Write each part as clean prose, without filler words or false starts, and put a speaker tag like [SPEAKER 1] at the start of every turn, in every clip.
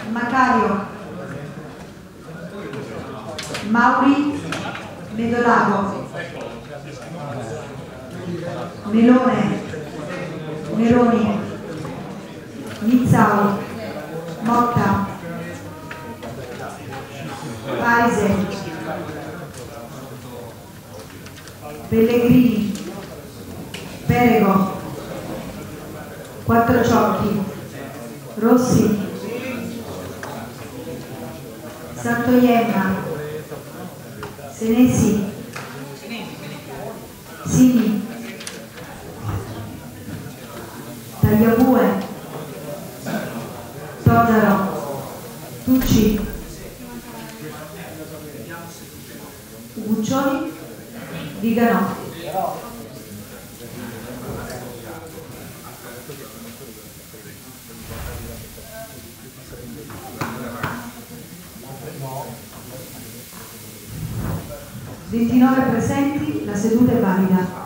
[SPEAKER 1] Macario, Mauri, Medolago, Melone, Meloni, Nizzao, Motta, Paese, Pellegrini, Perego, Quattrociocchi, Rossi, Santoienna, Senesi, Sini, Tagliabue, Todaro, Tucci, Guccioli, Viganò. Ventinove presenti, la seduta è valida.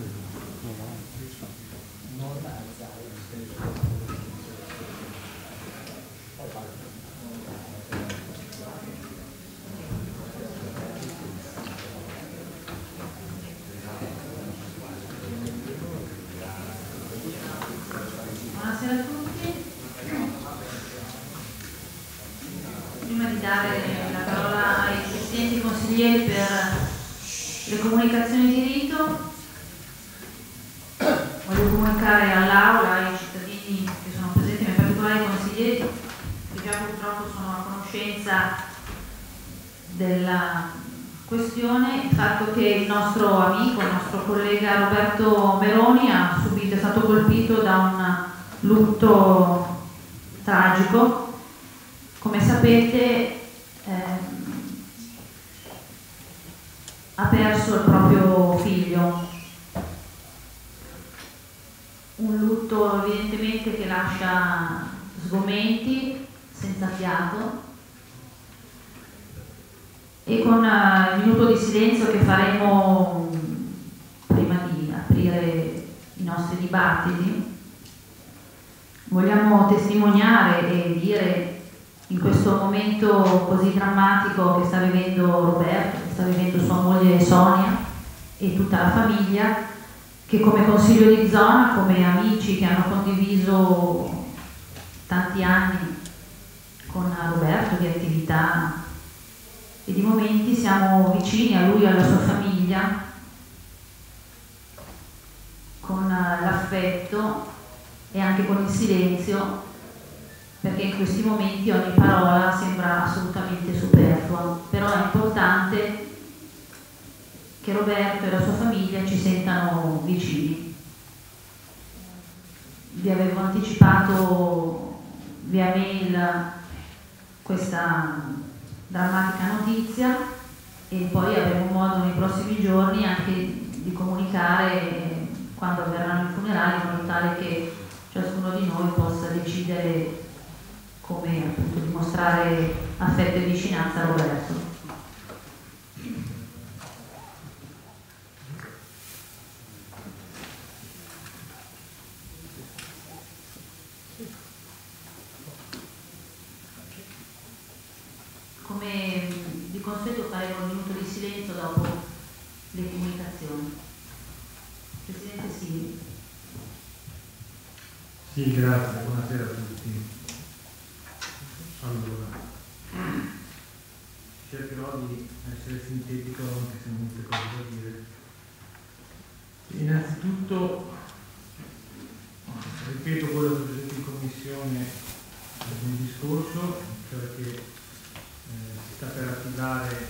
[SPEAKER 2] Buonasera a tutti. Prima di dare la parola ai presidenti consiglieri per le comunicazioni di rito, voglio comunicare all'Aula, ai cittadini che sono presenti, in particolare ai consiglieri che già purtroppo sono a conoscenza della questione, il fatto che il nostro amico, il nostro collega Roberto Meroni è stato colpito da un lutto tragico. Come sapete ha perso il proprio figlio, un lutto evidentemente che lascia sgomenti, senza fiato, e con il minuto di silenzio che faremo prima di aprire i nostri dibattiti vogliamo testimoniare e dire, in questo momento così drammatico che sta vivendo Roberto, che sta vivendo sua moglie Sonia e tutta la famiglia, che come consiglio di zona, come amici che hanno condiviso tanti anni con Roberto di attività e di momenti, siamo vicini a lui e alla sua famiglia con l'affetto e anche con il silenzio, perché in questi momenti ogni parola sembra assolutamente superflua, però è importante che Roberto e la sua famiglia ci sentano vicini. Vi avevo anticipato via mail questa drammatica notizia e poi avremo modo nei prossimi giorni anche di comunicare quando avverranno i funerali, in modo tale che ciascuno di noi possa decidere come appunto dimostrare affetto e vicinanza a Roberto. Come di consueto faremo un minuto di silenzio dopo le comunicazioni. Presidente Sini.
[SPEAKER 3] Sì, grazie, buonasera a tutti. Allora, cercherò di essere sintetico anche se ho molte cose da dire. Innanzitutto, ripeto quello che ho detto in commissione nel discorso, cioè che si sta per attivare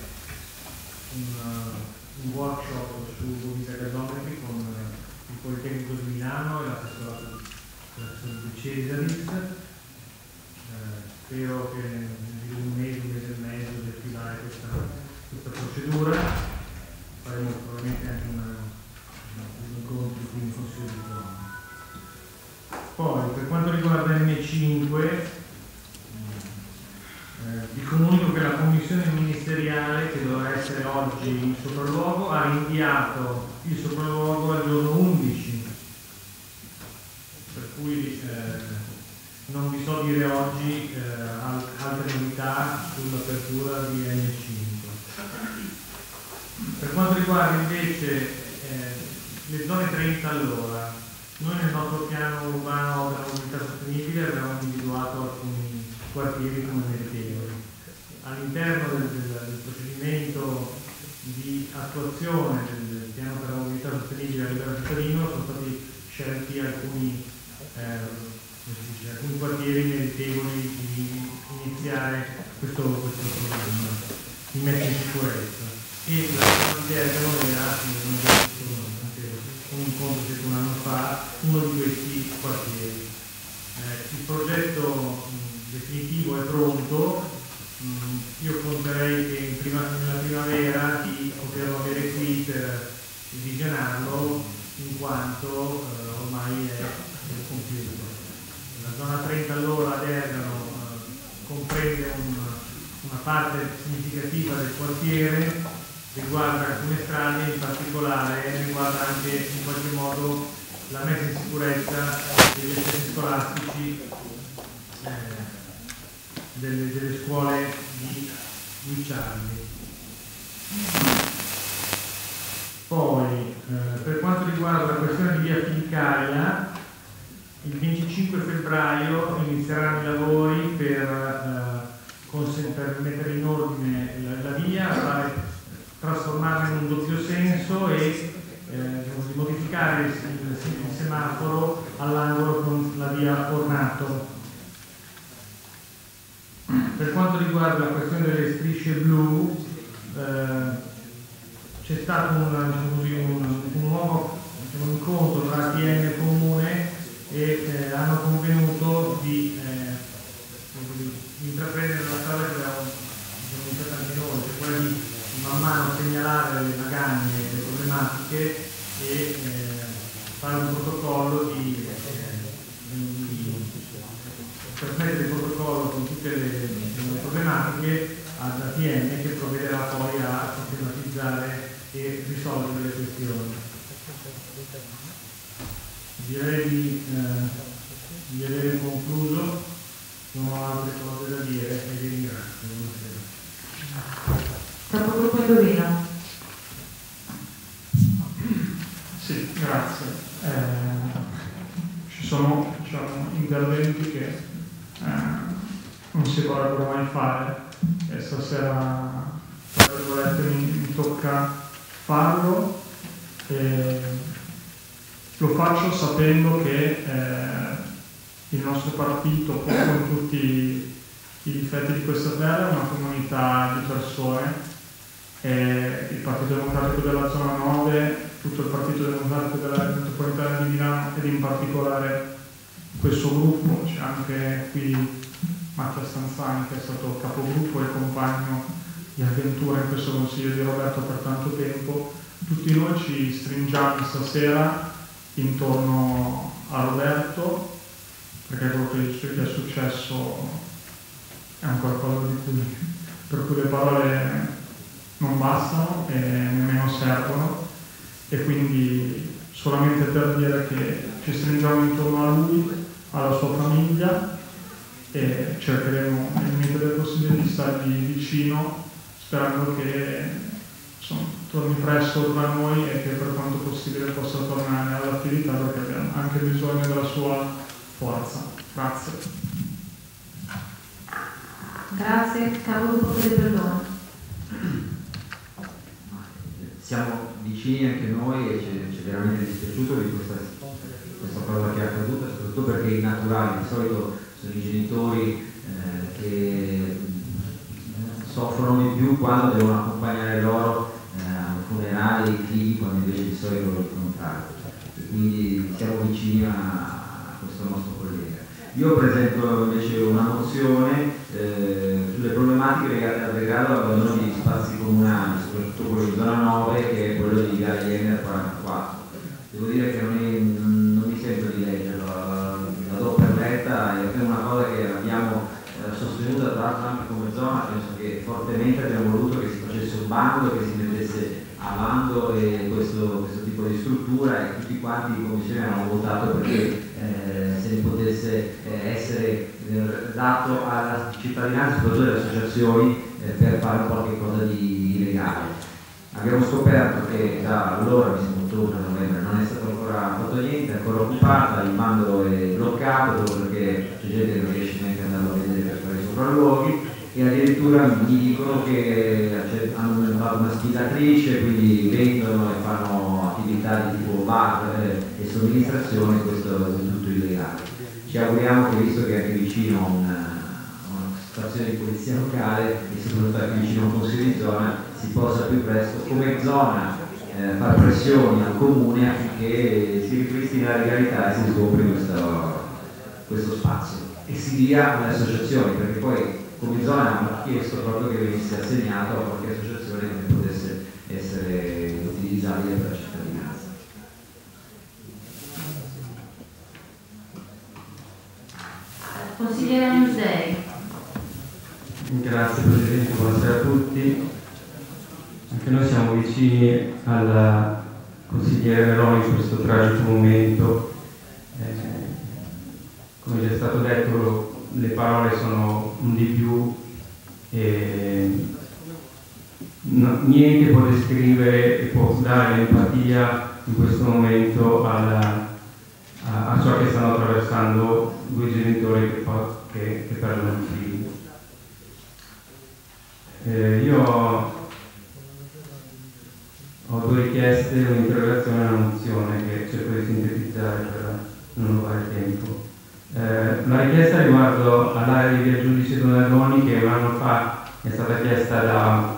[SPEAKER 3] un workshop su bovita gasometri con il Politecnico di Milano e l'assessorato di Cesaris. Spero che in un mese e mezzo di attivare questa procedura. Faremo probabilmente anche un incontro qui in Consiglio di zona. Poi per quanto riguarda M5 vi comunico che la commissione ministeriale, che doveva essere oggi in sopralluogo, ha rinviato il sopralluogo al giorno 11, per cui non vi so dire oggi novità sull'apertura di N5. Per quanto riguarda invece le zone 30 all'ora, noi nel nostro piano urbano della mobilità sostenibile abbiamo individuato alcuni quartieri come meritevoli. All'interno del procedimento di attuazione del piano per la mobilità sostenibile a livello cittadino sono stati scelti alcuni quartieri meritevoli di iniziare questo programma di messa in sicurezza. E la zona di Bergamo era un incontro circa un anno fa, uno di questi quartieri. Il progetto definitivo è pronto. Io conterei che nella primavera di poterlo avere qui per visionarlo, in quanto ormai è compiuto. La zona 30 all'ora ad Ergano comprende una parte significativa del quartiere, riguarda alcune strade, in particolare riguarda anche in qualche modo la messa in sicurezza degli edifici scolastici delle scuole di Guicciardi. Poi, per quanto riguarda la questione di via Filicaia, il 25 febbraio inizieranno i lavori per mettere in ordine la via, trasformarla in un doppio senso e di modificare il semaforo all'angolo con la via Ornato. Per quanto riguarda la questione delle strisce blu, c'è stato un nuovo incontro tra ATM e Comune e hanno convenuto di intraprendere la strada che abbiamo iniziato anche noi, cioè quella di man mano segnalare le magagne, le problematiche e fare un protocollo trasmettere il protocollo con tutte le problematiche ad ATM che provvederà poi a sistematizzare e risolvere le questioni. Direi di aver concluso, non ho altre cose da dire e vi ringrazio.
[SPEAKER 2] Capogruppo Indovino.
[SPEAKER 4] Sì, grazie. Ci sono interventi che non si vorrebbero mai fare e stasera tra virgolette mi tocca farlo e lo faccio sapendo che il nostro partito, con tutti i difetti di questa terra, è una comunità di persone e il Partito Democratico della Zona 9, tutto il Partito Democratico della Metropolitana di Milano ed in particolare questo gruppo, c'è anche qui Mattia Stanzani che è stato capogruppo e compagno di avventura in questo consiglio di Roberto per tanto tempo. Tutti noi ci stringiamo stasera intorno a Roberto perché quello che gli è successo è un qualcosa per cui le parole non bastano e nemmeno servono, e quindi solamente per dire che ci stringiamo intorno a lui, alla sua famiglia e cercheremo nel limite del possibile di stargli vicino, sperando che torni presto tra noi e che per quanto possibile possa tornare all'attività, perché abbiamo anche bisogno della sua forza. Grazie.
[SPEAKER 2] Grazie, capogruppo delle Perdone.
[SPEAKER 5] Siamo vicini anche noi e ci è veramente dispiaciuto di questa cosa che è accaduta, soprattutto perché i naturali di solito sono i genitori che soffrono di più quando devono accompagnare loro ai funerali i figli, quando invece di solito lo contrario. E quindi siamo vicini a questo nostro collega. Io presento invece una mozione sulle problematiche legate al degrado e all'abbandono di spazi comunali, soprattutto quello di zona 9, che è quello di Via Jenner 44. Devo dire che non mi sento di leggerlo, la do per letta, è una cosa che abbiamo sostenuta tra l'altro anche come zona. Penso che fortemente abbiamo voluto che si facesse un bando e che si mettesse a bando questo tipo di struttura, e tutti quanti in commissione hanno votato perché se ne potesse essere dato alla cittadinanza, soprattutto alle associazioni, per fare qualche cosa di legale. Abbiamo scoperto che da allora, mi sembra ottobre, novembre, non è stato ancora fatto niente, è ancora occupata, il bando è bloccato perché c'è gente che non riesce neanche ad andarlo a vedere per fare i sopralluoghi, e addirittura mi dicono che hanno fatto una spilatrice, quindi vendono e fanno attività di tipo bar e somministrazione, questo è tutto illegale. Ci auguriamo che, visto che è anche vicino a una stazione di polizia locale e soprattutto anche vicino a un consiglio di zona, si possa più presto come zona fare pressioni al comune affinché si ripristina la legalità e si scopri questo spazio e si dia alle associazioni, perché poi come zona hanno chiesto proprio che venisse assegnato a qualche associazione che potesse essere utilizzabile per la cittadinanza.
[SPEAKER 2] Consigliere Newsday.
[SPEAKER 6] Grazie Presidente, buonasera a tutti. Anche noi siamo vicini al consigliere Meloni in questo tragico momento. Come già è stato detto, le parole sono un di più e niente può descrivere e può dare l'empatia in questo momento a ciò che stanno attraversando due genitori che perdono un figlio. Io ho due richieste, un'interrogazione e una mozione che cerco di sintetizzare per non rubare tempo. La richiesta riguardo all'area di via Giudice Donadoni, che un anno fa è stata chiesta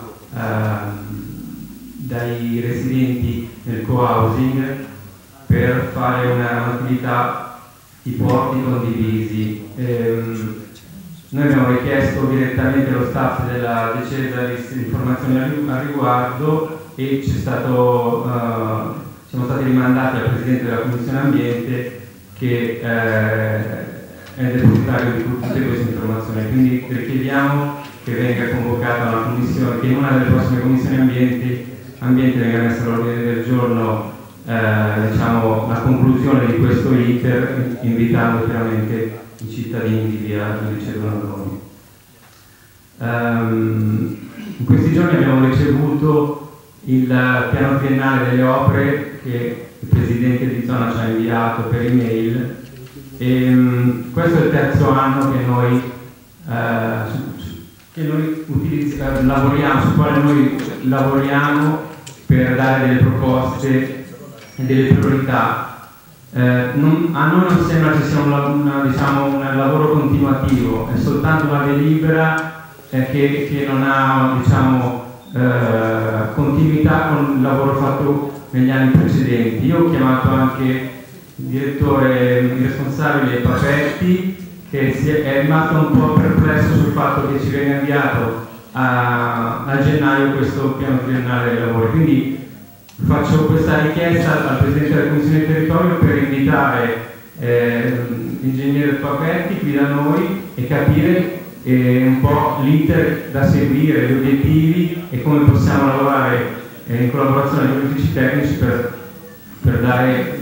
[SPEAKER 6] dai residenti del co-housing per fare un'attività di porti condivisi. Noi abbiamo richiesto direttamente allo staff della Decesa informazioni al riguardo e siamo stati rimandati al Presidente della Commissione Ambiente, che è depositario di tutte queste informazioni. Quindi richiediamo che venga convocata una commissione, che in una delle prossime commissioni ambiente venga messa all'ordine del giorno la conclusione di questo iter, invitando chiaramente i cittadini di via Giudice Donadoni. In questi giorni abbiamo ricevuto il piano triennale delle opere che il Presidente di zona ci ha inviato per email, e questo è il terzo anno che noi lavoriamo, su quale noi lavoriamo per dare delle proposte e delle priorità. A noi non sembra ci sia un lavoro continuativo, è soltanto una delibera che non ha continuità con il lavoro fatto negli anni precedenti. Io ho chiamato anche il direttore, il responsabile Papetti, che è rimasto un po' perplesso sul fatto che ci venga inviato a gennaio questo piano triennale dei lavori. Quindi faccio questa richiesta al Presidente della Commissione del Territorio per invitare l'ingegnere Papetti qui da noi e capire un po' l'iter da seguire, gli obiettivi e come possiamo lavorare in collaborazione con gli uffici tecnici per dare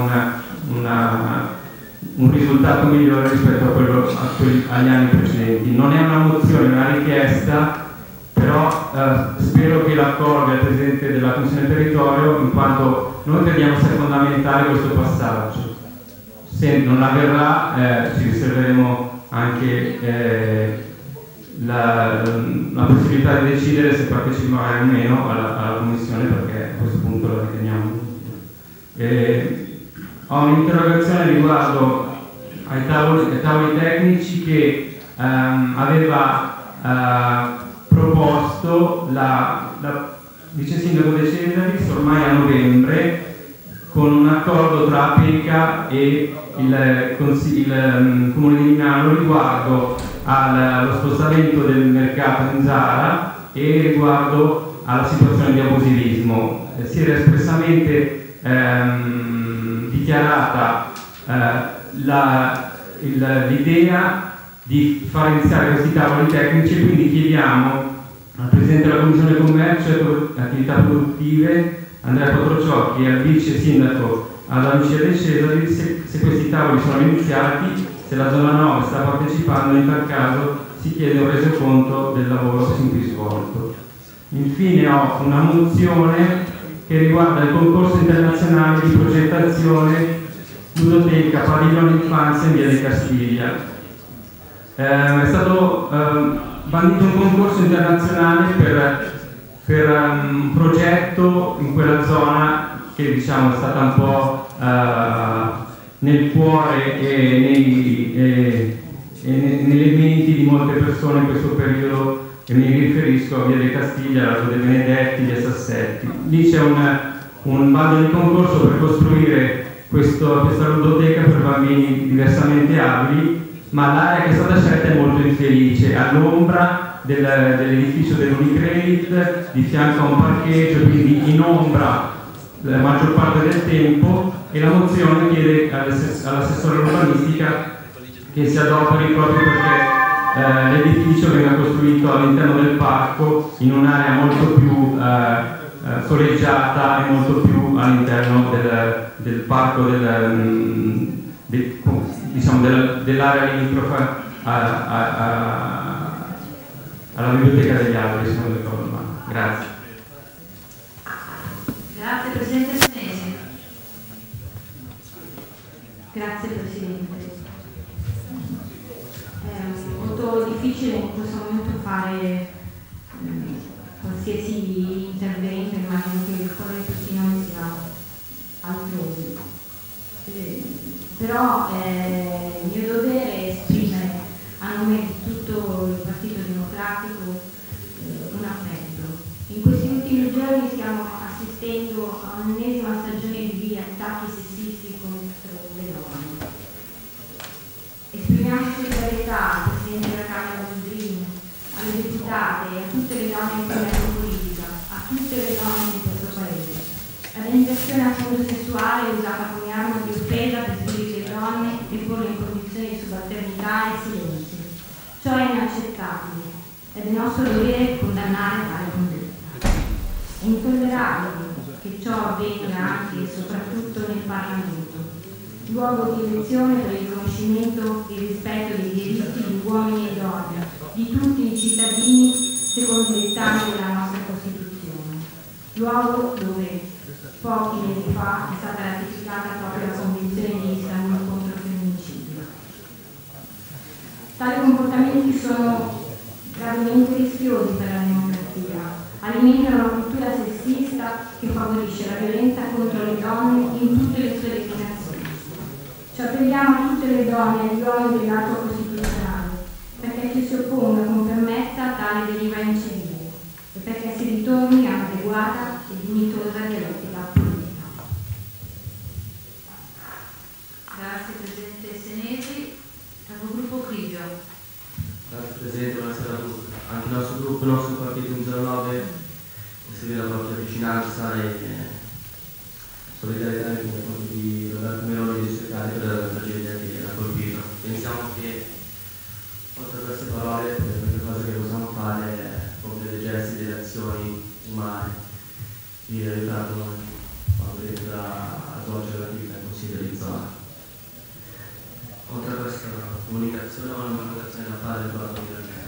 [SPEAKER 6] un risultato migliore rispetto agli anni precedenti. Non è una mozione, è una richiesta, però spero che l'accordi al Presidente della Commissione del Territorio, in quanto noi crediamo sia fondamentale questo passaggio. Se non avverrà ci riserveremo anche la possibilità di decidere se partecipare o meno alla Commissione, perché a questo punto la riteniamo. Ho un'interrogazione riguardo ai tavoli tecnici che aveva proposto la vice sindaco De Cesaris ormai a novembre, con un accordo tra APECA e il Comune di Milano riguardo allo spostamento del mercato in Zara e riguardo alla situazione di abusivismo. Si era espressamente dichiarata l'idea di far iniziare questi tavoli tecnici, e quindi chiediamo al Presidente della Commissione Commercio e Attività Produttive Andrea Quattrociocchi e al Vice Sindaco alla Lucia dei Cesari se questi tavoli sono iniziati, se la zona 9 sta partecipando, in tal caso si chiede un resoconto del lavoro sin qui svolto. Infine ho una mozione che riguarda il concorso internazionale di progettazione ludoteca Padiglione Infanzia in via di Castiglia. È stato bandito un concorso internazionale per un progetto in quella zona che diciamo è stata un po' nel cuore e nelle menti di molte persone in questo periodo, e mi riferisco a via di Castiglia, Lago dei Benedetti, via Sassetti. Lì c'è un bando di concorso per costruire questa ludoteca per bambini diversamente abili, ma l'area che è stata scelta è molto infelice, all'ombra dell'edificio dell'Unicredit, di fianco a un parcheggio, quindi in ombra la maggior parte del tempo, e la mozione chiede all'assessore urbanistica che si adoperi proprio perché l'edificio venga costruito all'interno del parco in un'area molto più soleggiata e molto più all'interno del parco dell'area limitrofa alla biblioteca degli alberi, se non ricordo male. Grazie.
[SPEAKER 2] Grazie Presidente Senesi. Grazie Presidente. È molto difficile in questo momento fare qualsiasi intervento, immagino che il cuore di tutti noi sia altrove. Però è mio dovere esprimere a nome di tutto il Partito Democratico un appello. In questi ultimi giorni stiamo assistendo a un'ennesima stagione di attacchi sessisti contro le donne. Esprimiamo solidarietà al Presidente della Camera Boldrini, alle deputate e a tutte le donne in governo politica, a tutte le donne di questo Paese. L'alimentazione a fondo sessuale è usata come arma di offesa per svilire le donne e porle in condizioni di subalternità e silenzio. Ciò è inaccettabile ed è nostro dovere condannare tale condotta. È intollerabile che ciò avvenga anche e soprattutto nel Parlamento, luogo di elezione per il riconoscimento e il rispetto dei diritti di uomini e donne, di tutti i cittadini secondo i dettami della nostra Costituzione, luogo dove pochi mesi fa è stata ratificata proprio la Convenzione di Istanbul contro il femminicidio. Tali comportamenti sono gravemente rischiosi per la democrazia, alimentano una cultura sessista che favorisce la violenza contro le donne in tutte le sue declinazioni. Ci appelliamo a tutte le donne e agli uomini dell'atto costituzionale perché ci si opponga con fermezza a tale deriva incivile e perché si ritorni a un'adeguata e dignitosa dialettica politica. Grazie Presidente Senesi. Capogruppo Crivio.
[SPEAKER 7] Grazie Presidente, buonasera a tutti. Anche il nostro gruppo, il nostro partito in 09 esprime la propria vicinanza e solidarietà nei confronti di Roberto Meloni e dei suoi cari per la tragedia che l'ha colpito. Pensiamo che oltre a queste parole l'unica cosa che possiamo fare è compiere dei gesti, delle azioni umane di aiutarlo quando rientra a svolgere l'attività in consiglio di zona. Oltre a questa comunicazione ho una comunicazione da fare con la famiglia.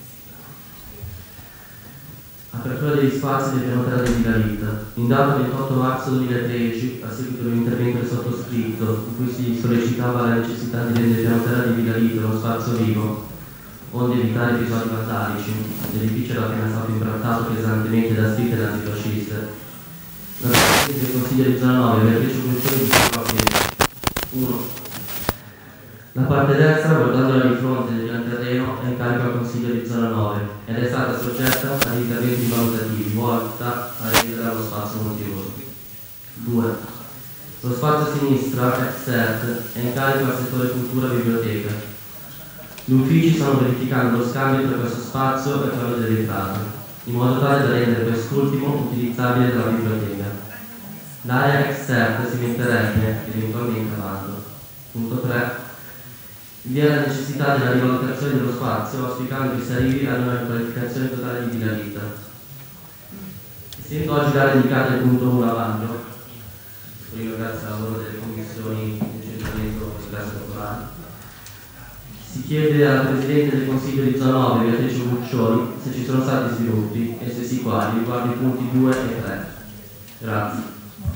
[SPEAKER 7] Apertura degli spazi del piano terra di Villa. In data 28 marzo 2013, a seguito dell'intervento del sottoscritto, in cui si sollecitava la necessità di rendere il piano terra di Villa uno spazio vivo, onde evitare episodi vandalici, l'edificio era appena stato imbrattato pesantemente da scritte nazifasciste. La Presidente del Consiglio di Zona 9 aveva 10 funzioni di proprie 1. La parte destra, guardandola di fronte del pian terreno, è in carico al Consiglio di Zona 9 ed è stata soggetta ad interventi valutativi volta a rendere lo spazio montuoso. 2. Lo spazio a sinistra, ex-CERT, è in carico al settore cultura e biblioteca. Gli uffici stanno verificando lo scambio tra questo spazio e quello delle entrate, in modo tale da rendere quest'ultimo utilizzabile dalla biblioteca. L'area ex-CERT si metterebbe eventualmente a bando. Punto 3. Vi è la necessità della rivalutazione dello spazio, auspicando che si arrivi ad una riqualificazione totale di Villa Vita. Essendo oggi l'area indicata nel punto 1 a bando, prima grazie al lavoro delle commissioni di incentramento delle classi popolari. Si chiede alla Presidente del Consiglio di Zona 9, Beatrice Buccioni, se ci sono stati sviluppi e se sì quali, riguardo i punti 2 e 3. Grazie.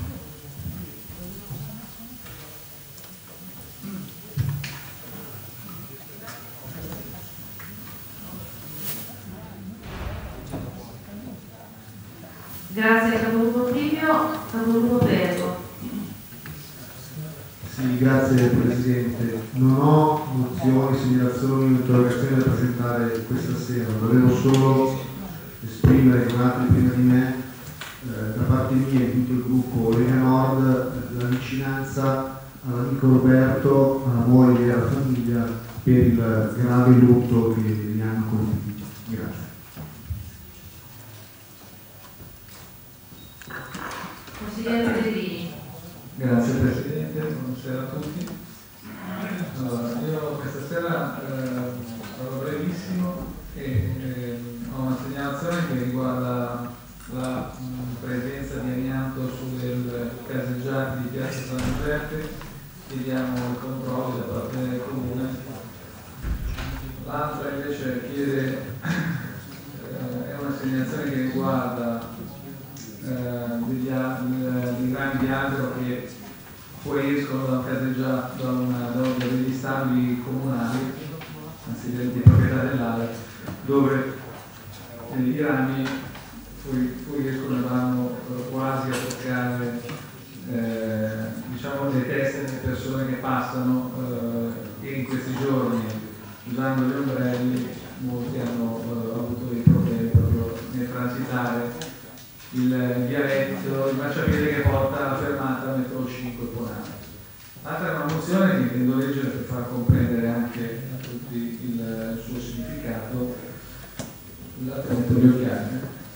[SPEAKER 2] Grazie capogruppo Trivio, capogruppo Pergo.
[SPEAKER 8] Sì, grazie Presidente. Non ho mozioni, segnalazioni o interrogazioni da presentare questa sera, volevo solo esprimere con altri prima di me, da parte mia e di tutto il gruppo Lega Nord, la vicinanza all'amico Roberto, alla moglie e alla famiglia per il grave lutto che li hanno colpiti. Grazie.
[SPEAKER 2] Consigliere Pellegrini.
[SPEAKER 9] Grazie Presidente, buonasera a tutti. Allora, io questa sera sarò brevissimo e ho una segnalazione che riguarda la presenza di amianto sulle caseggiate di Piazza San Giuseppe. Chiediamo il controllo da parte del Comune. L'altra invece chiede, è una segnalazione che riguarda dei grandi albero che fuoriescono da caseggiato da degli stabili comunali, anzi di proprietà dell'area, dove i rami fuoriescono e vanno quasi a toccare diciamo le teste delle persone che passano e in questi giorni, usando gli ombrelli, molti hanno avuto dei problemi proprio nel transitare il vialetto, il marciapiede che porta alla fermata metro 5 Ponale. L'altra è una mozione che intendo leggere per far comprendere anche a tutti il suo significato. Scusate, metto gli occhiali.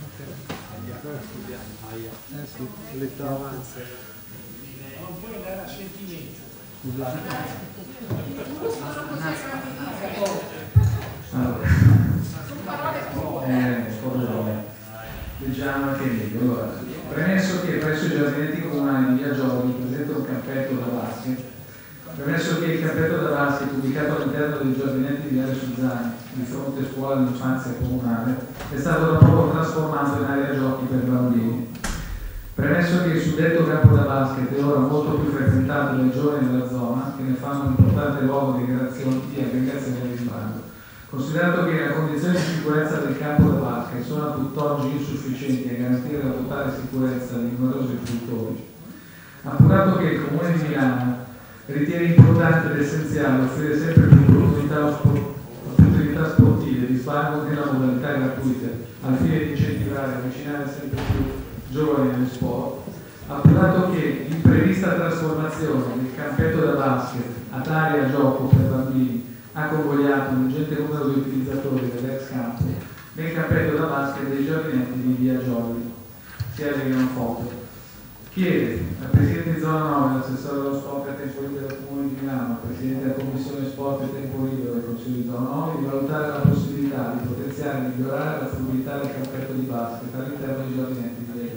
[SPEAKER 9] Leggiamo anche meglio. Allora, premesso che presso i giardinetti comunali di Via Giorgi presente un campetto da basket, premesso che il campetto da basket ubicato all'interno dei giardinetti di Viale Suzzani, di fronte a scuola dell'infanzia comunale, è stato da poco trasformato in area giochi per bambini. Premesso che il suddetto campo da basket è ora molto più frequentato dai giovani della zona, che ne fanno un importante luogo di aggregazione e risparmio. Considerato che le condizioni di sicurezza del campo da basket sono a tutt'oggi insufficienti a garantire la totale sicurezza di numerosi fruitori, appurato che il Comune di Milano ritiene importante ed essenziale offrire sempre più opportunità sportive di svago nella modalità gratuita al fine di incentivare e avvicinare sempre più giovani allo sport, appurato che l'imprevista trasformazione del campetto da basket ad area gioco per bambini ha convogliato un ingente numero di utilizzatori dell'ex campo nel campetto da basket dei giardinetti di Via Giorgi, si allegano foto. Chiede al Presidente di Zona 9, all'assessore dello sport e tempo libero del Comune di Milano, al Presidente della Commissione Sport e tempo libero del Consiglio di Zona 9 di valutare la possibilità di potenziare e migliorare la fruibilità del campetto di basket all'interno dei giardinetti di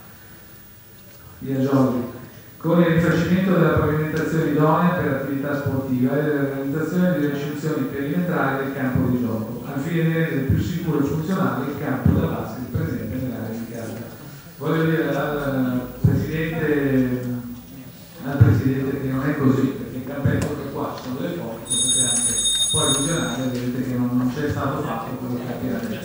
[SPEAKER 9] Via Giorgi, con il rifacimento della pavimentazione idonea per attività sportiva e la realizzazione di recinzioni perimetrali del campo di gioco, al fine di rendere più sicuro e funzionale il campo da basket presente nell'area di casa. Voglio dire al Presidente che non è così, perché il campetto che qua ci sono delle foto, potete anche poi visionare, vedete che non c'è stato fatto quello che capirete.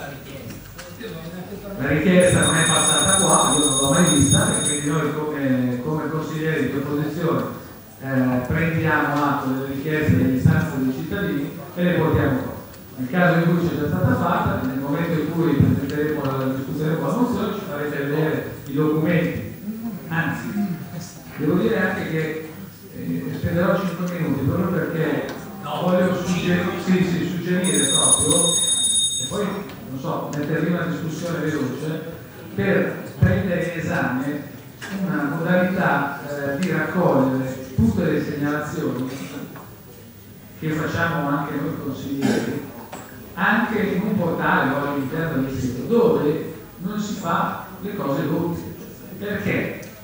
[SPEAKER 9] La richiesta non è passata qua, io non l'ho mai vista, e quindi noi come consiglieri di opposizione prendiamo atto delle richieste e delle istanze dei cittadini e le portiamo qua. Nel caso in cui c'è già stata fatta, nel momento in cui discuteremo la mozione, ci farete vedere i documenti. Anzi, devo dire anche che spenderò 5 minuti proprio perché voglio suggerire proprio, e poi non so, mettervi una discussione veloce per prendere in esame una modalità di raccogliere tutte le segnalazioni che facciamo anche noi consiglieri, anche in un portale o all'interno del sito dove non si fa le cose dotte, perché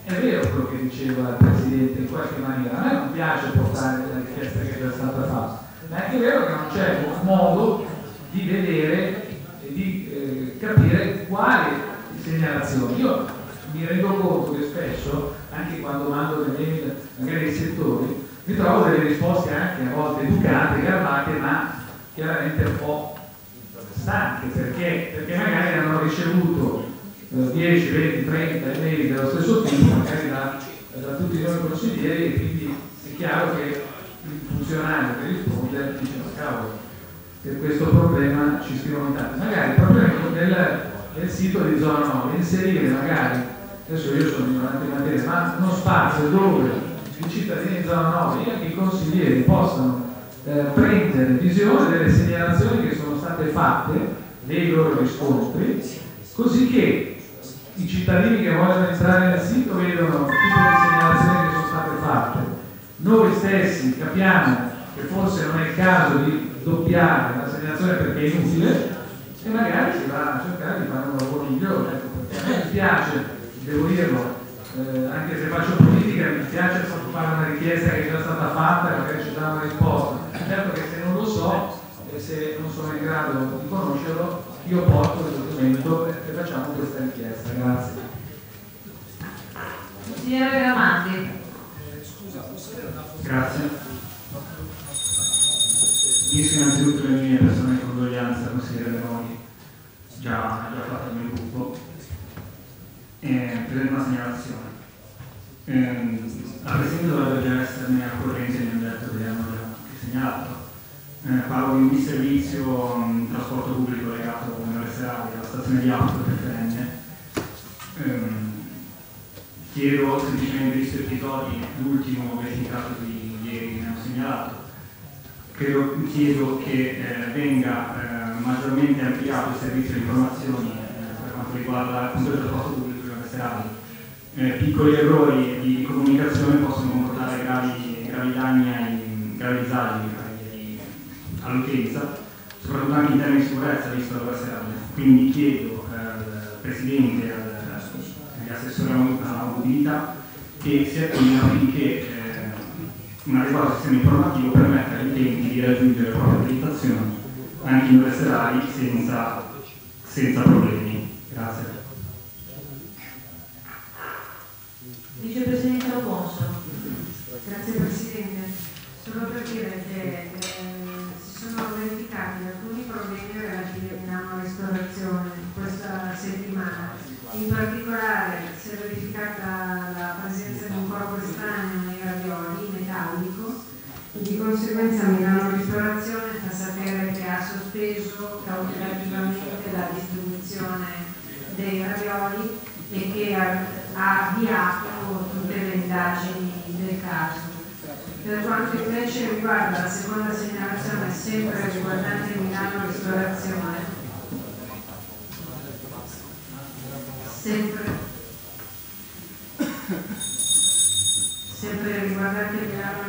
[SPEAKER 9] È vero quello che diceva il Presidente in qualche maniera, a me non piace portare la richiesta che è già stata fatta, ma è anche vero che non c'è modo di vedere e di capire quali segnalazioni. Io mi rendo conto che spesso, anche quando mando delle mail magari ai settori, mi trovo delle risposte anche a volte educate, garbate, ma chiaramente un po' stanche, perché magari hanno ricevuto 10, 20, 30 email dello stesso tipo, magari da tutti noi consiglieri, e quindi è chiaro che il funzionario che risponde dice: ma cavolo, per questo problema ci scrivono tanti. Magari proprio nel sito di zona 9 inserire, magari, adesso io sono ignorante in materia, ma uno spazio dove i cittadini di zona 9 e anche i consiglieri possano prendere visione delle segnalazioni che sono state fatte, dei loro riscontri, così che i cittadini che vogliono entrare nel sito vedono il tipo di segnalazioni che sono state fatte. Noi stessi capiamo che forse non è il caso di doppiare la segnalazione perché è inutile, e magari si va a cercare di fare un lavoro migliore. Perché a me mi piace, devo dirlo, anche se faccio politica, mi piace fare una richiesta che è già stata fatta e magari ci dà una risposta. Certo che se non lo so e se non sono in grado di conoscerlo, io porto il documento e facciamo questa richiesta. Grazie.
[SPEAKER 2] Signore Gramandi.
[SPEAKER 3] Grazie. Unisco innanzitutto le mie personali condoglianze al consigliere Meloni, già fatto il mio gruppo, per una segnalazione. La Presidente dovrebbe già esserne a corrente, mi hanno detto che hanno già segnalato. Parlo di un disservizio in trasporto pubblico legato all'università, alla stazione di auto preferente. Chiedo semplicemente di questi episodi, l'ultimo verificato di ieri che mi hanno segnalato. Chiedo che venga maggiormente ampliato il servizio di informazioni per quanto riguarda appunto il trasporto pubblico universale. Piccoli errori di comunicazione possono comportare gravi danni, gravi disagi all'utenza, soprattutto anche in termini di sicurezza, visto la serale. Quindi chiedo al Presidente e agli assessori alla mobilità che si attivino affinché un adeguato sistema informativo permetta agli utenti di raggiungere le proprie abilitazioni anche in ore serali senza problemi. Grazie.
[SPEAKER 2] Vicepresidente Loponso.
[SPEAKER 1] Grazie Presidente. Solo per dire che si sono verificati alcuni problemi relativi a Milano Ristorazione questa settimana. In particolare si è verificata la presenza di un corpo estraneo nei ravioli metallico e di conseguenza Milano Ristorazione fa sapere che ha sospeso cautelativamente la distribuzione dei ravioli e che ha avviato tutte le indagini del caso. Per quanto invece riguarda la seconda segnalazione, sempre riguardante Milano Ristorazione, sempre riguardante Milano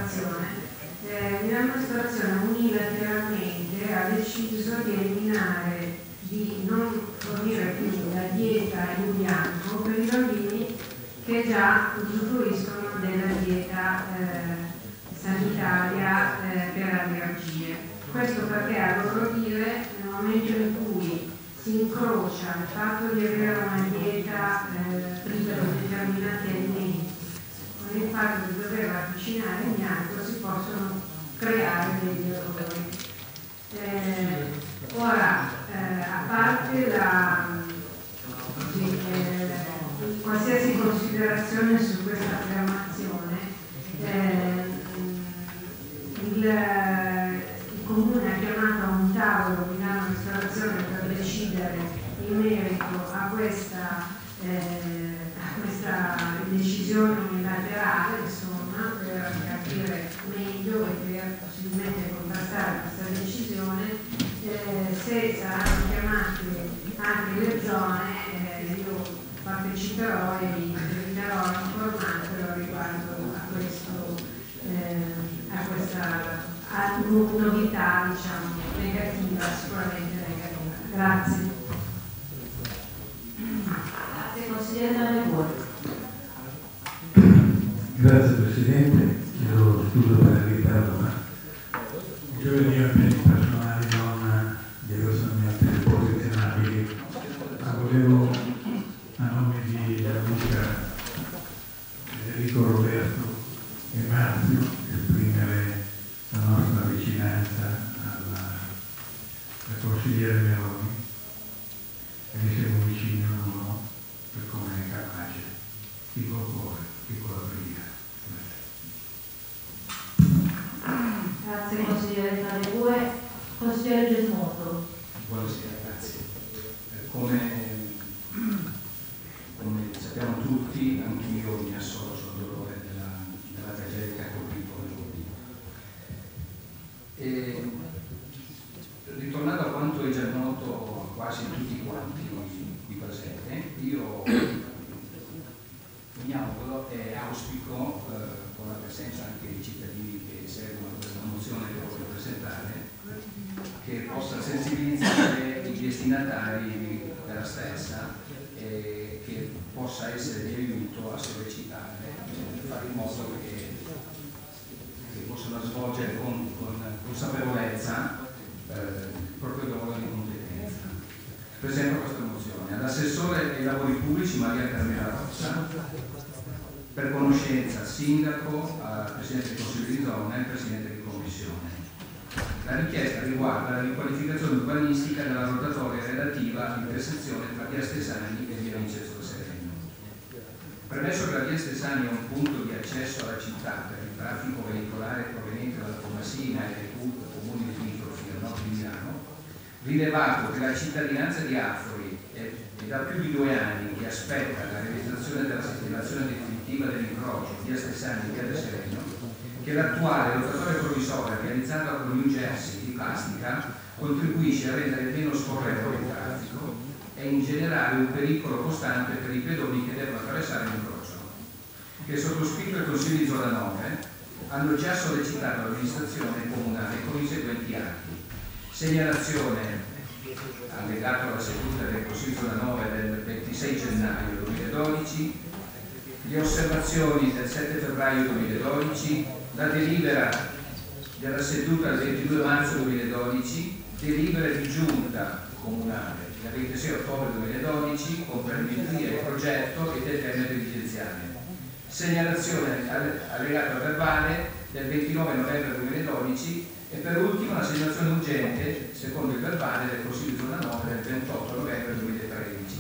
[SPEAKER 1] Ristorazione unilateralmente ha deciso di non fornire più la dieta in bianco per i bambini che già usufruiscono della dieta sanitaria per allergie. Questo perché a loro dire, nel momento in cui si incrocia il fatto di avere una dieta priva di determinati alimenti con il fatto di dover cucinare in bianco, si possono creare degli errori. Ora, a parte qualsiasi considerazione su questa affermazione, il Comune ha chiamato a un tavolo Milano Ristorazione per decidere in merito a questa decisione unilaterale, insomma, per capire meglio e per possibilmente contrastare questa decisione. Se saranno chiamate anche le zone, io parteciperò e vi terrò informato riguardo a questa novità, diciamo, negativa, sicuramente negativa. Grazie.
[SPEAKER 2] Grazie, consigliere Danneburg.
[SPEAKER 10] Grazie Presidente, chiedo scusa per il ritardo, ma giovedì a me personali non diversamente posizionabili, ma volevo a nome di Luca, Enrico, Roberto e Marzio esprimere la nostra vicinanza al consigliere Meloni, e mi siamo vicini a uno per come è capace, piccolo cuore, piccola preghiera.
[SPEAKER 2] Grazie consigliere Tadeuè. Consigliere Gesmoto.
[SPEAKER 11] Buonasera, grazie. Come sappiamo tutti, anch'io mi associo al dolore della tragedia che ha colpito Meloni. Ritornando a quanto è già noto a quasi tutti quanti qui presenti, io mi auguro e auspico, con la presenza anche dei cittadini che seguono questa mozione che voglio presentare, che possa sensibilizzare i destinatari della stessa e che possa essere di aiuto a sollecitare, fare in modo che possano svolgere con consapevolezza il proprio lavoro di competenza. Presento questa mozione all'assessore ai lavori pubblici Maria Carmela Rossa, per conoscenza sindaco, al Presidente del Consiglio di zona e al Presidente di Commissione. La richiesta riguarda la riqualificazione urbanistica della rotatoria relativa all'intersezione tra via Stesani e via Vincenzo Sereno. Premesso che la via Stesani è un punto di accesso alla città per il traffico veicolare proveniente dalla Tomasina e dai comuni limitrofi al nord di Milano, rilevato che la cittadinanza di Affori è da più di 2 anni che aspetta la realizzazione della sistemazione definitiva dell'incrocio via Stesani e via del Sereno, che l'attuale rotatoria provvisoria realizzata con New Jersey di plastica contribuisce a rendere meno scorrevole il traffico e in generale un pericolo costante per i pedoni che devono attraversare l'incrocio, che sottoscritto il Consiglio di zona 9 hanno già sollecitato l'amministrazione comunale con i seguenti atti: segnalazione allegato alla seduta del Consiglio di zona 9 del 26 gennaio 2012, le osservazioni del 7 febbraio 2012, la delibera della seduta del 22 marzo 2012, delibera di giunta comunale del 26 ottobre 2012 con perimetria e progetto e del termine dirigenziale, segnalazione allegata al verbale del 29 novembre 2012 e per ultimo la segnalazione urgente secondo il verbale del Consiglio di zona 9 del 28 novembre 2013.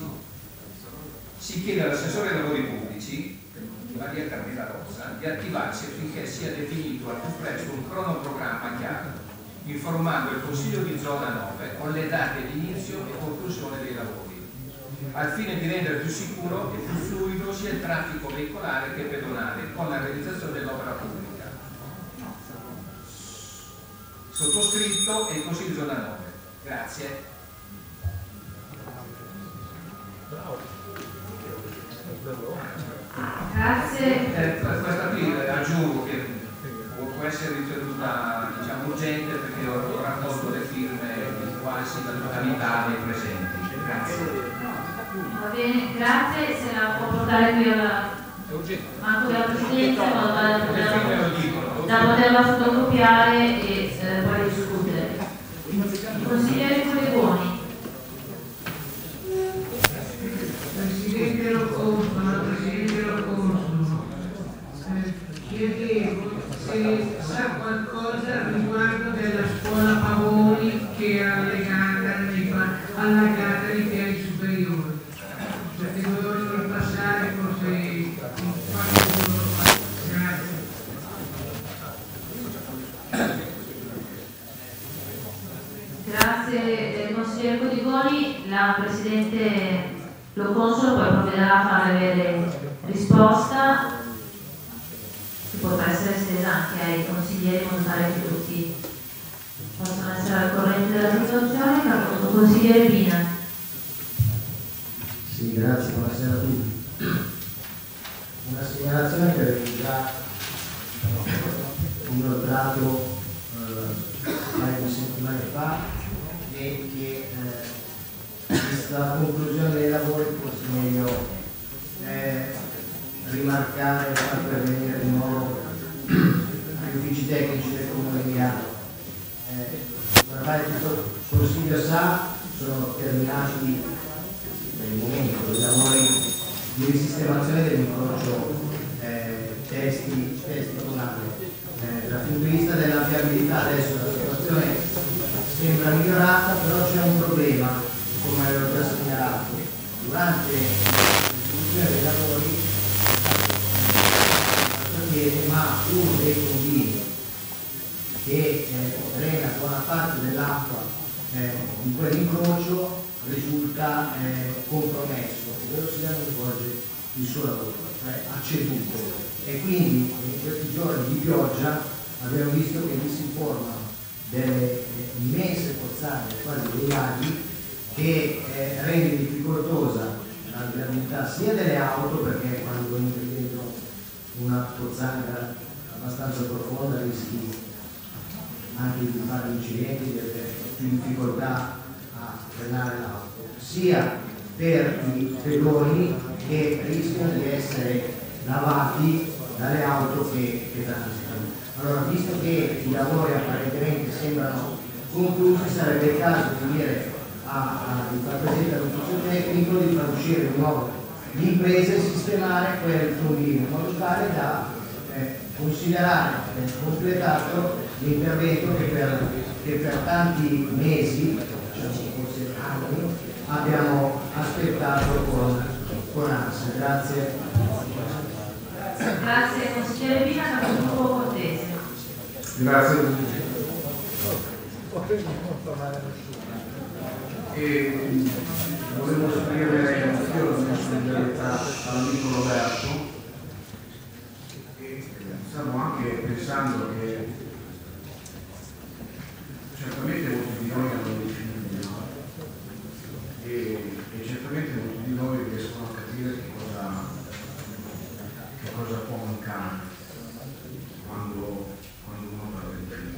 [SPEAKER 11] Si chiede all'assessore ai lavori pubblici Maria Carmela Rossa di attivarsi affinché sia definito al più presto un cronoprogramma chiaro, informando il Consiglio di zona 9 con le date di inizio e conclusione dei lavori, al fine di rendere più sicuro e più fluido sia il traffico veicolare che pedonale con la realizzazione dell'opera pubblica. Sottoscritto e il Consiglio di zona 9. Grazie.
[SPEAKER 2] Grazie.
[SPEAKER 11] Questa qui aggiungo che può essere ritenuta urgente perché ho raccolto le firme di quasi la totalità dei presenti. Grazie.
[SPEAKER 2] Va bene, grazie. Se la può portare qui alla banco della Presidenza in modo da poterla fotocopiare e poi discutere. Il consigliere Collegoni.
[SPEAKER 1] Presidente Lo Consolo, chiedevo se sa qualcosa riguardo della scuola Pavoni che è allagata nei piani superiori, perché dovevano ripassare forse qualche giorno fa.
[SPEAKER 2] Grazie consigliere Codigoni. La Presidente Lo Consolo poi provvederà a fare avere risposta che potrà essere estesa anche ai consiglieri in modo tale che tutti possano essere al corrente della situazione. Consigliere Pina.
[SPEAKER 12] Sì, grazie, buonasera a tutti. Una segnalazione che avevo già inoltrato un paio di settimane fa e che vista la conclusione dei lavori forse meglio rimarcare e far pervenire di nuovo sa, sono terminati per il momento i lavori di risistemazione dell'incrocio testi-tonale. Dal punto di vista della viabilità adesso la situazione sembra migliorata, però c'è un problema, come avevo già segnalato. Durante l'esecuzione dei lavori ma uno dei tombini che drena buona parte dell'acqua di quell'incrocio risulta compromesso, ovvero si deve svolgere il suo lavoro, cioè ha ceduto, e quindi in questi giorni di pioggia abbiamo visto che lì si formano delle immense pozzanghere, quasi dei laghi, che rende difficoltosa la viabilità sia delle auto, perché quando entri dentro una pozzanghera abbastanza profonda rischi anche di fare incidenti, di avere più difficoltà a frenare l'auto, sia per i pedoni che rischiano di essere lavati dalle auto che transitano. Allora, visto che i lavori apparentemente sembrano conclusi, sarebbe il caso di dire di far presente all'ufficio tecnico di far uscire di nuovo l'impresa e sistemare quel tombino, in modo tale da considerare completato l'intervento che per tanti mesi, diciamo forse anni, abbiamo aspettato con ansia. Grazie.
[SPEAKER 2] Grazie consigliere Pina, capogruppo Cortese.
[SPEAKER 9] Grazie. E volevo esprimere anch'io la mia solidarietà all'amico Roberto, e stavo anche pensando che certamente molti di noi hanno dei figli e certamente molti di noi riescono a capire che cosa può mancare quando uno parla di figli.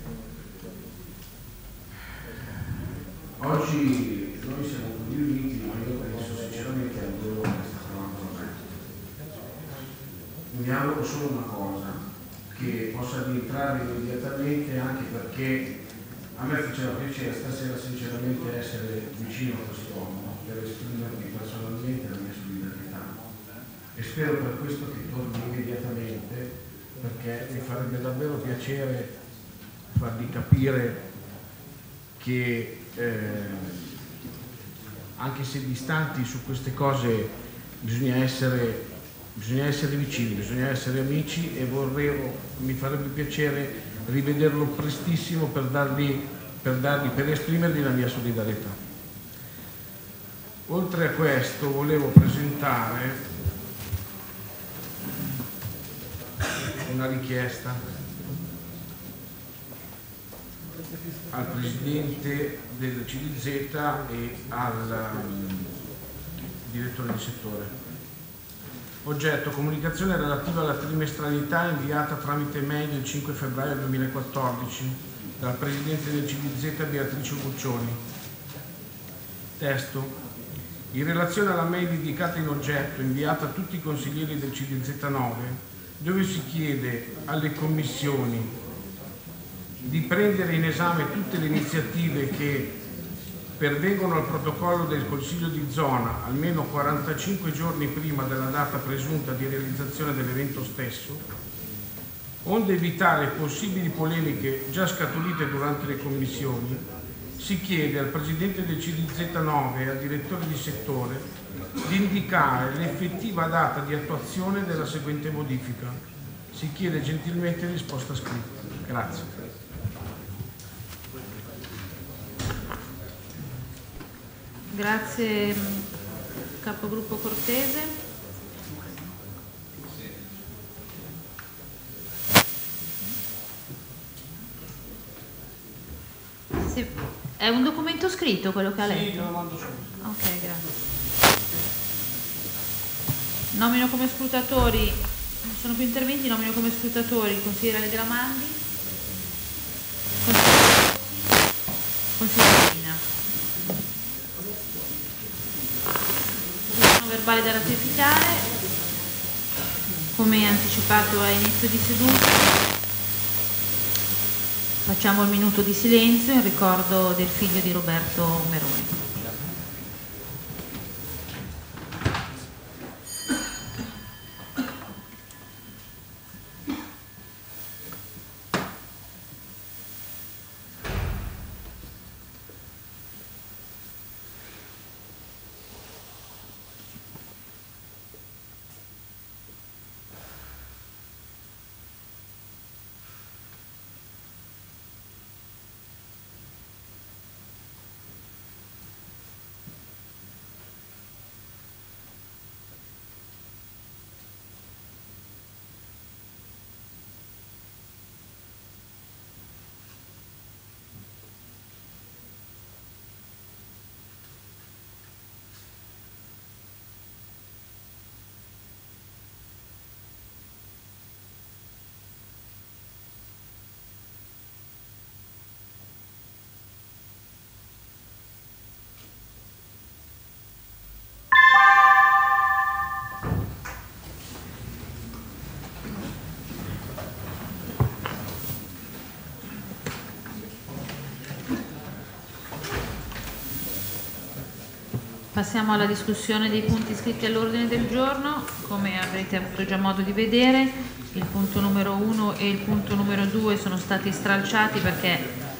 [SPEAKER 9] Oggi noi siamo tutti uniti, ma io penso sinceramente al dolore che sta provando me. Mi auguro solo una cosa, che possa rientrare immediatamente, anche perché a me faceva piacere stasera sinceramente essere vicino a quest'uomo per esprimermi personalmente la mia solidarietà, e spero per questo che torni immediatamente, perché mi farebbe davvero piacere fargli capire che anche se distanti su queste cose bisogna essere vicini, bisogna essere amici, e mi farebbe piacere rivederlo prestissimo per esprimergli la mia solidarietà. Oltre a questo volevo presentare una richiesta al Presidente del CDZ e al Direttore di settore. Oggetto: comunicazione relativa alla trimestralità inviata tramite mail il 5 febbraio 2014 dal Presidente del CDZ Beatrice Buccioni. Testo: in relazione alla mail indicata in oggetto, inviata a tutti i consiglieri del CDZ 9, dove si chiede alle commissioni di prendere in esame tutte le iniziative che pervengono al protocollo del Consiglio di zona almeno 45 giorni prima della data presunta di realizzazione dell'evento stesso, onde evitare possibili polemiche già scaturite durante le commissioni, si chiede al Presidente del CDZ 9 e al Direttore di settore di indicare l'effettiva data di attuazione della seguente modifica. Si chiede gentilmente risposta scritta. Grazie.
[SPEAKER 2] Grazie capogruppo Cortese. È un documento scritto quello che ha letto?
[SPEAKER 3] Sì, te lo mando subito.
[SPEAKER 2] Ok, grazie. Nomino come scrutatori, non sono più interventi, nomino come scrutatori il consigliere Gramandi, consigliere Pina. Verbale da ratificare, come anticipato a inizio di seduta. Facciamo il minuto di silenzio in ricordo del figlio di Roberto Meroni. Passiamo alla discussione dei punti iscritti all'ordine del giorno. Come avrete avuto già modo di vedere, il punto numero 1 e il punto numero 2 sono stati stralciati perché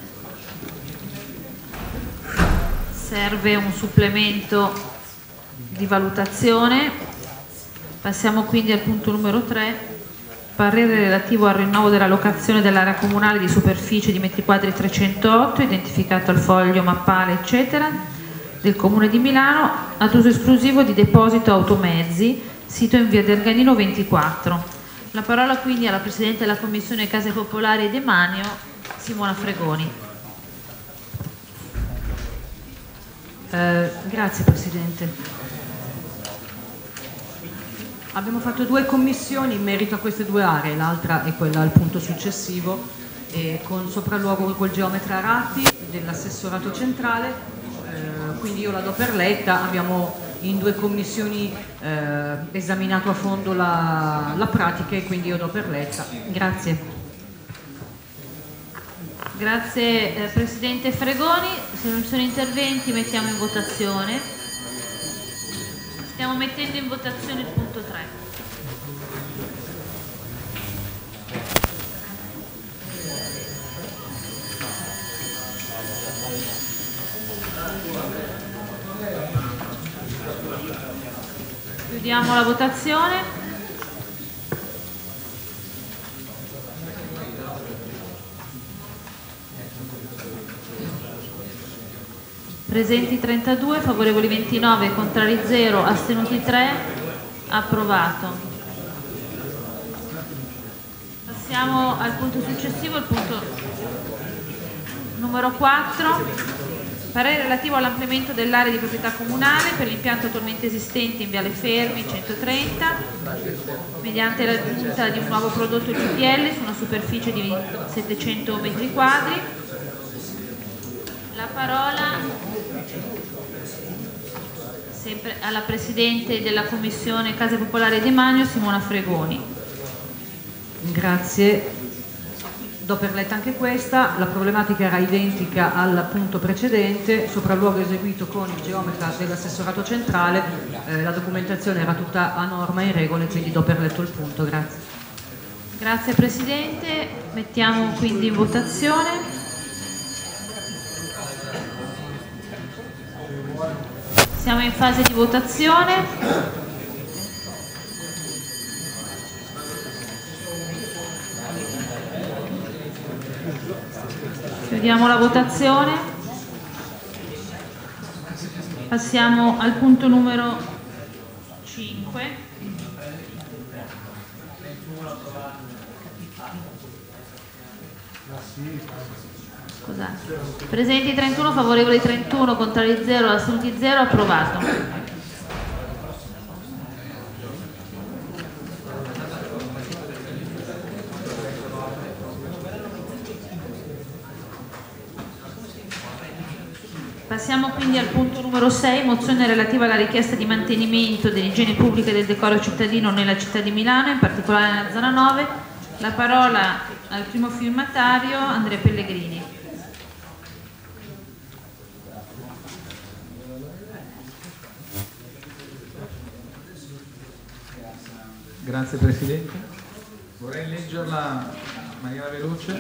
[SPEAKER 2] serve un supplemento di valutazione. Passiamo quindi al punto numero 3, parere relativo al rinnovo della locazione dell'area comunale di superficie di metri quadri 308, identificato al foglio mappale eccetera, del Comune di Milano ad uso esclusivo di deposito automezzi, sito in via del Ganino 24. La parola quindi alla Presidente della Commissione Case Popolari e Demanio, Simona Fregoni.
[SPEAKER 13] Grazie Presidente. Abbiamo fatto 2 commissioni in merito a queste 2 aree, l'altra è quella al punto successivo, con sopralluogo col geometra Ratti dell'assessorato centrale. Quindi io la do per letta. Abbiamo in 2 commissioni esaminato a fondo la pratica e quindi io do per letta. Grazie.
[SPEAKER 2] Grazie Presidente Fregoni. Se non ci sono interventi mettiamo in votazione. Stiamo mettendo in votazione il punto 3. Chiudiamo la votazione. Presenti 32, favorevoli 29, contrari 0, astenuti 3, approvato. Passiamo al punto successivo, il punto numero 4. Parere relativo all'ampliamento dell'area di proprietà comunale per l'impianto attualmente esistente in Viale Fermi 130 mediante l'aggiunta di un nuovo prodotto GPL su una superficie di 700 metri quadri. La parola sempre alla Presidente della Commissione Case Popolari e Demanio, Simona Fregoni.
[SPEAKER 13] Grazie. Do per letta anche questa. La problematica era identica al punto precedente, sopralluogo eseguito con il geometra dell'assessorato centrale, la documentazione era tutta a norma e in regola, quindi do per letto il punto. Grazie.
[SPEAKER 2] Grazie Presidente, mettiamo quindi in votazione. Siamo in fase di votazione. Chiudiamo la votazione. Passiamo al punto numero 5. Scusate. Presenti 31, favorevoli 31, contrari 0, astenuti 0, approvato. Passiamo quindi al punto numero 6, mozione relativa alla richiesta di mantenimento dell'igiene pubblica e del decoro cittadino nella città di Milano, in particolare nella zona 9. La parola al primo firmatario Andrea Pellegrini.
[SPEAKER 9] Grazie Presidente. Vorrei leggerla in maniera veloce.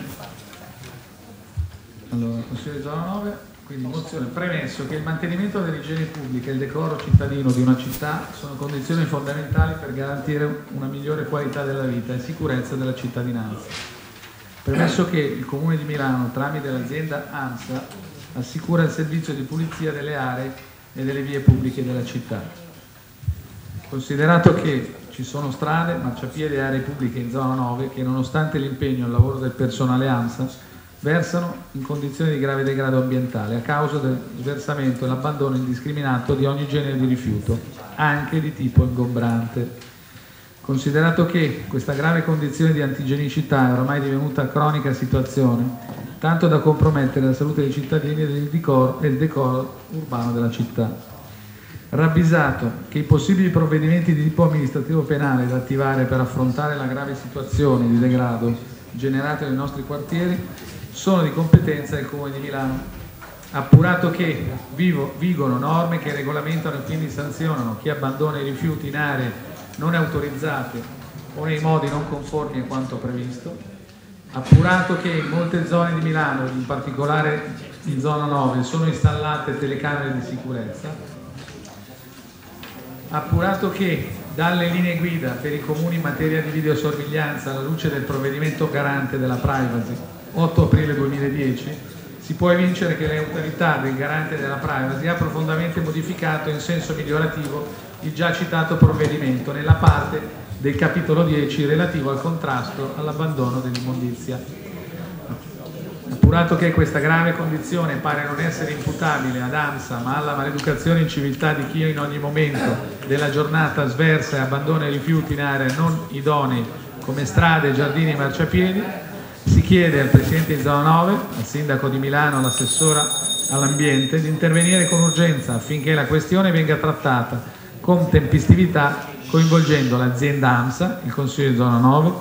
[SPEAKER 9] Allora, Consiglio di Zona 9, quindi mozione: premesso che il mantenimento dell'igiene pubblica e il decoro cittadino di una città sono condizioni fondamentali per garantire una migliore qualità della vita e sicurezza della cittadinanza. Premesso che il Comune di Milano, tramite l'azienda AMSA, assicura il servizio di pulizia delle aree e delle vie pubbliche della città. Considerato che ci sono strade, marciapiedi e aree pubbliche in zona 9 che, nonostante l'impegno e il lavoro del personale AMSA, versano in condizioni di grave degrado ambientale a causa del sversamento e l'abbandono indiscriminato di ogni genere di rifiuto, anche di tipo ingombrante. Considerato che questa grave condizione di antigenicità è ormai divenuta cronica situazione, tanto da compromettere la salute dei cittadini e il decoro urbano della città. Ravvisato che i possibili provvedimenti di tipo amministrativo penale da attivare per affrontare la grave situazione di degrado generata nei nostri quartieri sono di competenza del Comune di Milano, appurato che vigono norme che regolamentano e quindi sanzionano chi abbandona i rifiuti in aree non autorizzate o nei modi non conformi a quanto previsto, appurato che in molte zone di Milano, in particolare in zona 9, sono installate telecamere di sicurezza, appurato che dalle linee guida per i comuni in materia di videosorveglianza, alla luce del provvedimento garante della privacy 8 aprile 2010, si può evincere che l'autorità del garante della privacy ha profondamente modificato in senso migliorativo il già citato provvedimento nella parte del capitolo 10 relativo al contrasto all'abbandono dell'immondizia. Appurato che questa grave condizione pare non essere imputabile ad AMSA ma alla maleducazione in civiltà di chi in ogni momento della giornata sversa e abbandona i rifiuti in aree non idonei come strade, giardini e marciapiedi, si chiede al Presidente di Zona 9, al Sindaco di Milano, all'Assessora all'Ambiente di intervenire con urgenza affinché la questione venga trattata con tempestività coinvolgendo l'azienda AMSA, il Consiglio di Zona 9,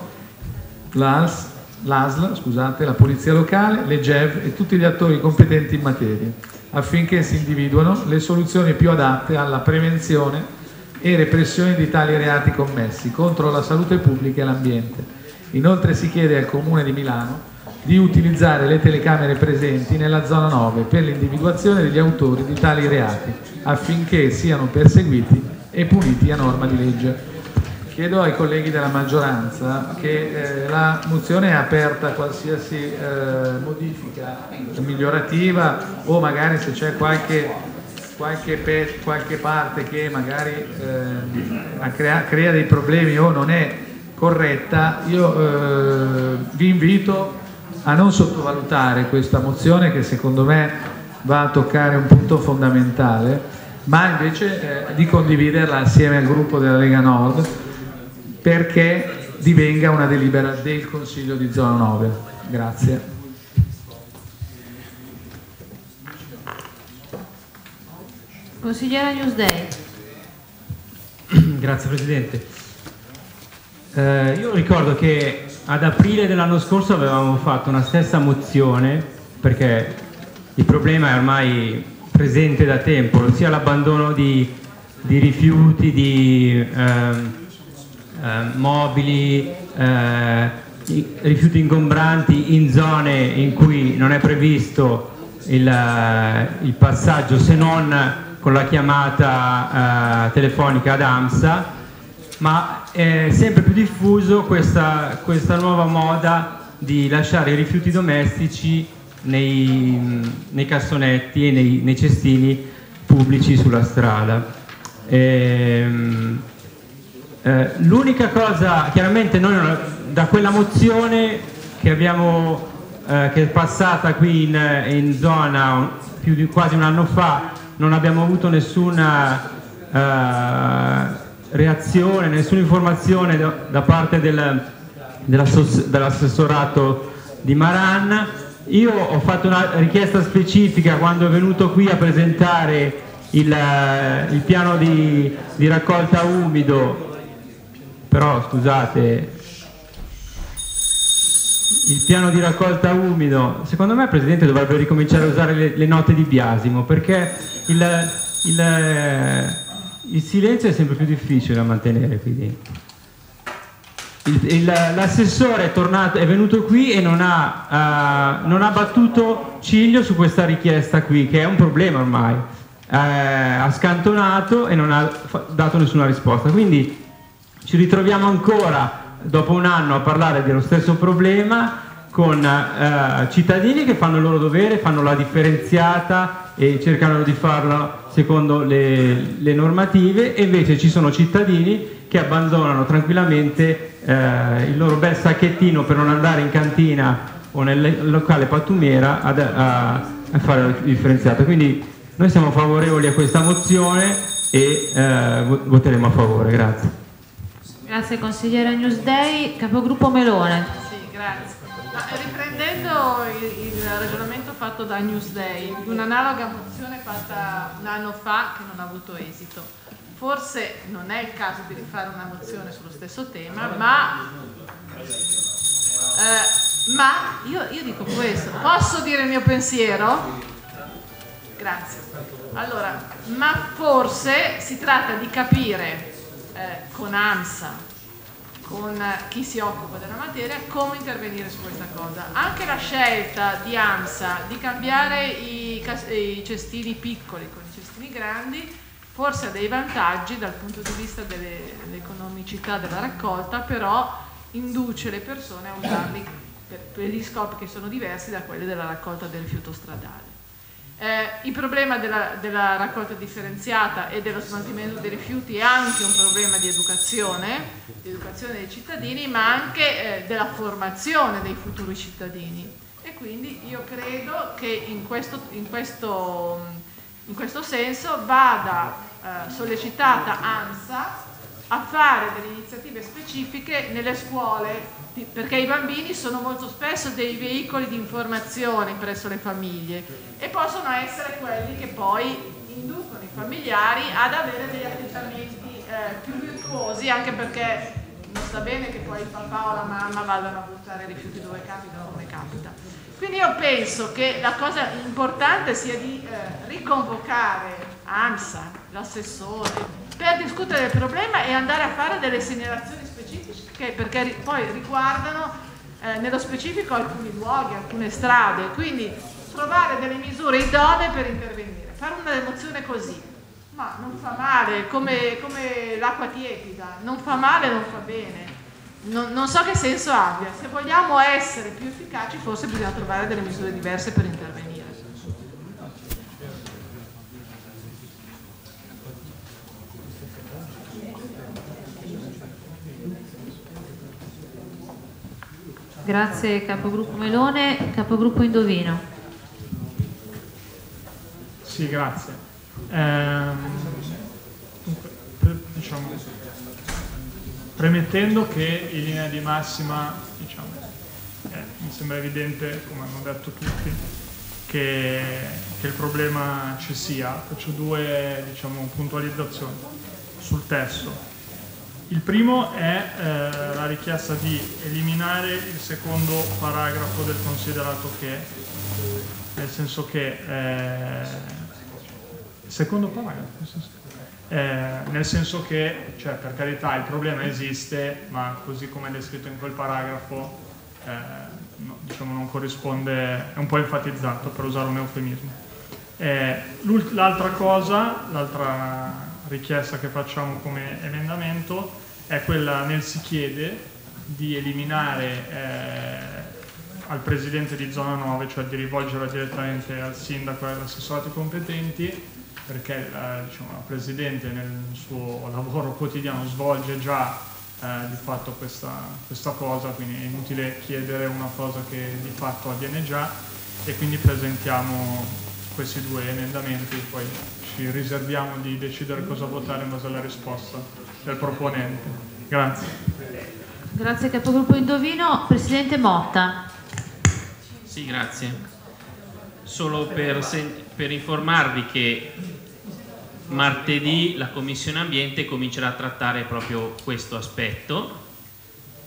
[SPEAKER 9] l'ASL, la Polizia Locale, le GEV e tutti gli attori competenti in materia, affinché si individuino le soluzioni più adatte alla prevenzione e repressione di tali reati commessi contro la salute pubblica e l'ambiente. Inoltre si chiede al Comune di Milano di utilizzare le telecamere presenti nella zona 9 per l'individuazione degli autori di tali reati, affinché siano perseguiti e puniti a norma di legge. Chiedo ai colleghi della maggioranza che la mozione è aperta a qualsiasi modifica migliorativa o magari se c'è qualche parte che magari crea dei problemi o non è corretta, io vi invito a non sottovalutare questa mozione che secondo me va a toccare un punto fondamentale, ma invece di condividerla assieme al gruppo della Lega Nord perché divenga una delibera del Consiglio di Zona 9. Grazie.
[SPEAKER 2] Consigliere Newsday.
[SPEAKER 14] Grazie Presidente. Io ricordo che ad aprile dell'anno scorso avevamo fatto una stessa mozione perché il problema è ormai presente da tempo, ossia l'abbandono di rifiuti, di mobili, rifiuti ingombranti in zone in cui non è previsto il passaggio se non con la chiamata telefonica ad AMSA, ma è sempre più diffuso questa nuova moda di lasciare i rifiuti domestici nei cassonetti e nei cestini pubblici sulla strada. L'unica cosa, chiaramente noi da quella mozione che è passata qui in zona più di quasi un anno fa, non abbiamo avuto nessuna reazione, nessuna informazione da parte dell'assessorato di Maran. Io ho fatto una richiesta specifica quando è venuto qui a presentare il piano di raccolta umido, però scusate, il piano di raccolta umido, secondo me il Presidente dovrebbe ricominciare a usare le note di biasimo, perché il silenzio è sempre più difficile da mantenere qui dentro. L'assessore è venuto qui e non ha battuto ciglio su questa richiesta qui, che è un problema ormai. Ha scantonato e non ha dato nessuna risposta, quindi ci ritroviamo ancora dopo un anno a parlare dello stesso problema con cittadini che fanno il loro dovere, fanno la differenziata e cercano di farlo secondo le normative, e invece ci sono cittadini che abbandonano tranquillamente il loro bel sacchettino per non andare in cantina o nel locale pattumiera a fare la differenziata. Quindi noi siamo favorevoli a questa mozione e voteremo a favore. Grazie.
[SPEAKER 2] Grazie consigliere Newsday. Capogruppo Melone.
[SPEAKER 15] Sì, grazie. Riprendendo il ragionamento fatto da Newsday, di un'analoga mozione fatta un anno fa che non ha avuto esito, forse non è il caso di rifare una mozione sullo stesso tema, ma io dico questo, posso dire il mio pensiero? Grazie. Allora, ma forse si tratta di capire con AMSA, con chi si occupa della materia, come intervenire su questa cosa. Anche la scelta di AMSA di cambiare i cestini piccoli con i cestini grandi forse ha dei vantaggi dal punto di vista dell'economicità della raccolta, però induce le persone a usarli per gli scopi che sono diversi da quelli della raccolta del rifiuto stradale. Il problema della raccolta differenziata e dello smaltimento dei rifiuti è anche un problema di educazione dei cittadini, ma anche della formazione dei futuri cittadini, e quindi io credo che in questo senso vada sollecitata AMSA a fare delle iniziative specifiche nelle scuole, perché i bambini sono molto spesso dei veicoli di informazione presso le famiglie e possono essere quelli che poi inducono i familiari ad avere degli atteggiamenti più virtuosi, anche perché non sta bene che poi il papà o la mamma vadano a buttare i rifiuti dove capita o come capita. Quindi io penso che la cosa importante sia di riconvocare AMSA, l'assessore, per discutere del problema e andare a fare delle segnalazioni specifiche, perché poi riguardano nello specifico alcuni luoghi, alcune strade, quindi trovare delle misure idonee per intervenire. Fare una mozione così, ma non fa male, come l'acqua tiepida, non fa male, non fa bene. Non so che senso abbia. Se vogliamo essere più efficaci, forse bisogna trovare delle misure diverse per intervenire.
[SPEAKER 2] Grazie capogruppo Melone. Capogruppo Indovino.
[SPEAKER 4] Sì, grazie. Diciamo, premettendo che in linea di massima, diciamo, mi sembra evidente, come hanno detto tutti, che il problema ci sia, faccio due, diciamo, puntualizzazioni sul testo. Il primo è la richiesta di eliminare il secondo paragrafo del considerato che, nel senso che il secondo paragrafo, nel senso che, cioè, per carità, il problema esiste, ma così come è descritto in quel paragrafo, no, diciamo, non corrisponde, è un po' enfatizzato, per usare un eufemismo. L'altra richiesta che facciamo come emendamento è quella nel si chiede di eliminare al presidente di zona 9, cioè di rivolgerla direttamente al sindaco e agli assessorati competenti, perché diciamo, la Presidente nel suo lavoro quotidiano svolge già di fatto questa cosa, quindi è inutile chiedere una cosa che di fatto avviene già, e quindi presentiamo questi due emendamenti, poi ci riserviamo di decidere cosa votare in base alla risposta del proponente. Grazie.
[SPEAKER 2] Grazie capogruppo Indovino. Presidente Motta.
[SPEAKER 16] Sì, grazie. Solo per informarvi che martedì la Commissione Ambiente comincerà a trattare proprio questo aspetto,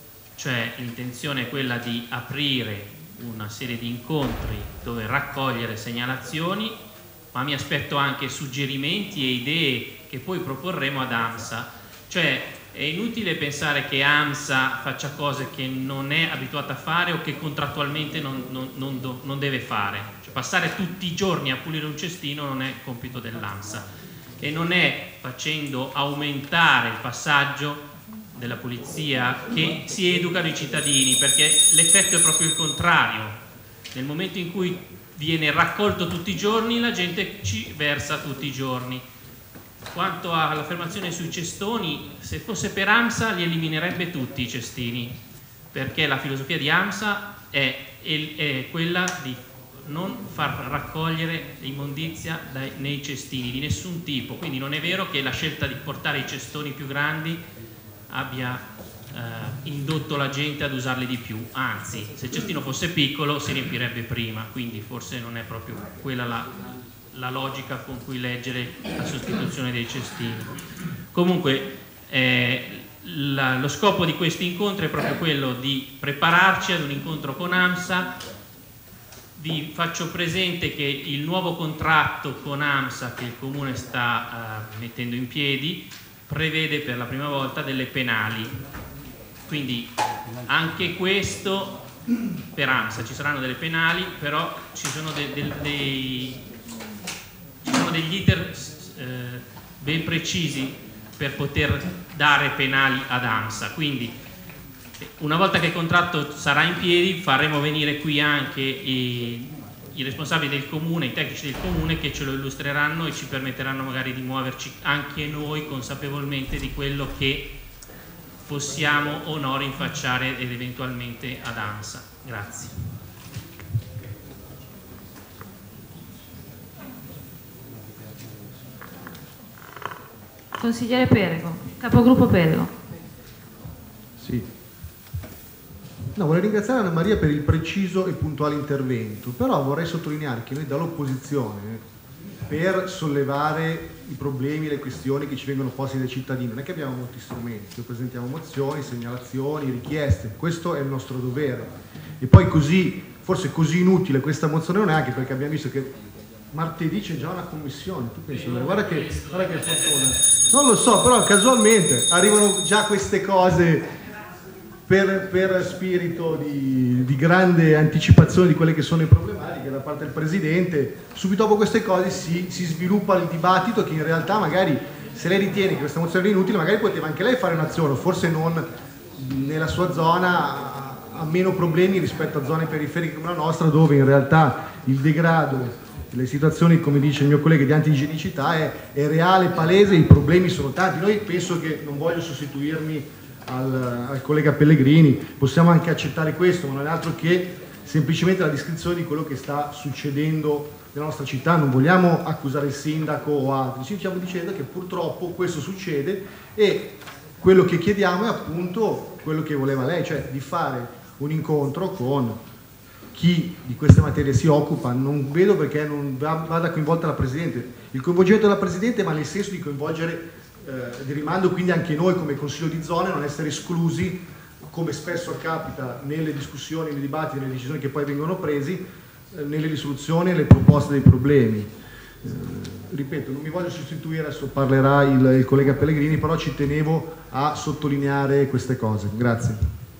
[SPEAKER 16] cioè l'intenzione è quella di aprire una serie di incontri dove raccogliere segnalazioni, ma mi aspetto anche suggerimenti e idee che poi proporremo ad AMSA. Cioè è inutile pensare che AMSA faccia cose che non è abituata a fare o che contrattualmente non deve fare. Cioè, passare tutti i giorni a pulire un cestino non è compito dell'AMSA, e non è facendo aumentare il passaggio della pulizia che si educano i cittadini, perché l'effetto è proprio il contrario. Nel momento in cui viene raccolto tutti i giorni, la gente ci versa tutti i giorni. Quanto all'affermazione sui cestoni, se fosse per AMSA li eliminerebbe tutti i cestini, perché la filosofia di AMSA è quella di non far raccogliere immondizia nei cestini di nessun tipo. Quindi non è vero che la scelta di portare i cestoni più grandi abbia indotto la gente ad usarli di più, anzi, se il cestino fosse piccolo si riempirebbe prima, quindi forse non è proprio quella la logica con cui leggere la sostituzione dei cestini. Comunque lo scopo di questi incontri è proprio quello di prepararci ad un incontro con AMSA. Vi faccio presente che il nuovo contratto con AMSA che il Comune sta mettendo in piedi prevede per la prima volta delle penali, quindi anche questo per AMSA ci saranno delle penali, però ci sono degli iter ben precisi per poter dare penali ad AMSA. Quindi una volta che il contratto sarà in piedi faremo venire qui anche i responsabili del comune, i tecnici del comune, che ce lo illustreranno e ci permetteranno magari di muoverci anche noi consapevolmente di quello che possiamo o no rinfacciare ed eventualmente ad AMSA. Grazie.
[SPEAKER 2] Consigliere Perego, capogruppo Perego.
[SPEAKER 8] Sì. No, vorrei ringraziare Anna Maria per il preciso e puntuale intervento, però vorrei sottolineare che noi dall'opposizione, per sollevare i problemi e le questioni che ci vengono posti dai cittadini, non è che abbiamo molti strumenti, noi presentiamo mozioni, segnalazioni, richieste, questo è il nostro dovere. E poi così, forse così inutile questa mozione non è, anche perché abbiamo visto che martedì c'è già una commissione, tu pensi, guarda che fortuna, non lo so, però casualmente arrivano già queste cose per spirito di grande anticipazione di quelle che sono le problematiche da parte del Presidente. Subito dopo queste cose si sviluppa il dibattito, che in realtà magari, se lei ritiene che questa mozione è inutile, magari poteva anche lei fare un'azione, forse non nella sua zona, ha meno problemi rispetto a zone periferiche come la nostra, dove in realtà il degrado, le situazioni, come dice il mio collega, di antigienicità è reale, palese, i problemi sono tanti. Noi penso che, non voglio sostituirmi al collega Pellegrini, possiamo anche accettare questo, ma non è altro che semplicemente la descrizione di quello che sta succedendo nella nostra città. Non vogliamo accusare il sindaco o altri, ci stiamo dicendo che purtroppo questo succede, e quello che chiediamo è appunto quello che voleva lei, cioè di fare un incontro con chi di queste materie si occupa. Non vedo perché non vada coinvolta la Presidente, il coinvolgimento della Presidente, ma nel senso di coinvolgere di rimando quindi anche noi come Consiglio di Zona, non essere esclusi, come spesso capita nelle discussioni, nei dibattiti, nelle decisioni che poi vengono presi, nelle risoluzioni e le proposte dei problemi. Ripeto, non mi voglio sostituire, adesso parlerà il collega Pellegrini, però ci tenevo a sottolineare queste cose. Grazie.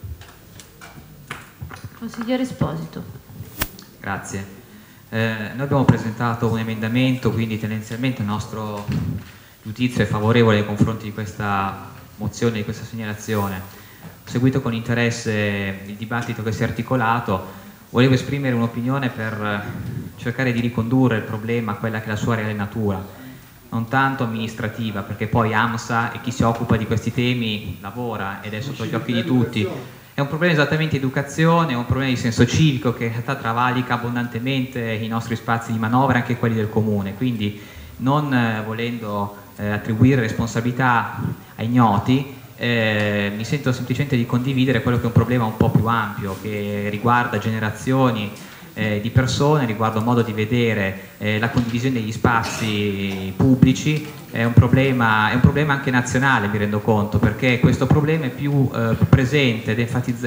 [SPEAKER 2] Consigliere Esposito.
[SPEAKER 17] Grazie. Noi abbiamo presentato un emendamento, quindi tendenzialmente il nostro giudizio è favorevole nei confronti di questa mozione, di questa segnalazione. Ho seguito con interesse il dibattito che si è articolato, volevo esprimere un'opinione per cercare di ricondurre il problema a quella che è la sua reale natura, non tanto amministrativa, perché poi AMSA e chi si occupa di questi temi lavora ed è sotto gli occhi di tutti. È un problema esattamente di educazione, è un problema di senso civico che in realtà travalica abbondantemente i nostri spazi di manovra, anche quelli del Comune, quindi non volendo attribuire responsabilità a ignoti, mi sento semplicemente di condividere quello che è un problema un po' più ampio, che riguarda generazioni di persone, riguarda un modo di vedere la condivisione degli spazi pubblici. È un problema anche nazionale, mi rendo conto, perché questo problema è più presente,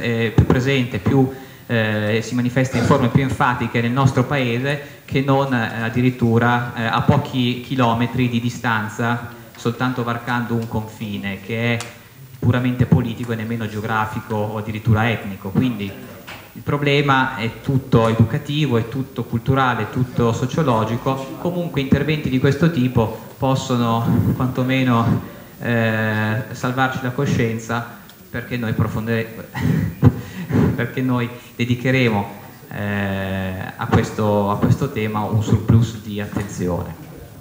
[SPEAKER 17] si manifesta in forme più enfatiche nel nostro paese che non addirittura a pochi chilometri di distanza, soltanto varcando un confine che è puramente politico e nemmeno geografico o addirittura etnico. Quindi il problema è tutto educativo, è tutto culturale, è tutto sociologico. Comunque interventi di questo tipo possono quantomeno salvarci la coscienza, perché noi perché noi dedicheremo a questo tema un surplus di attenzione.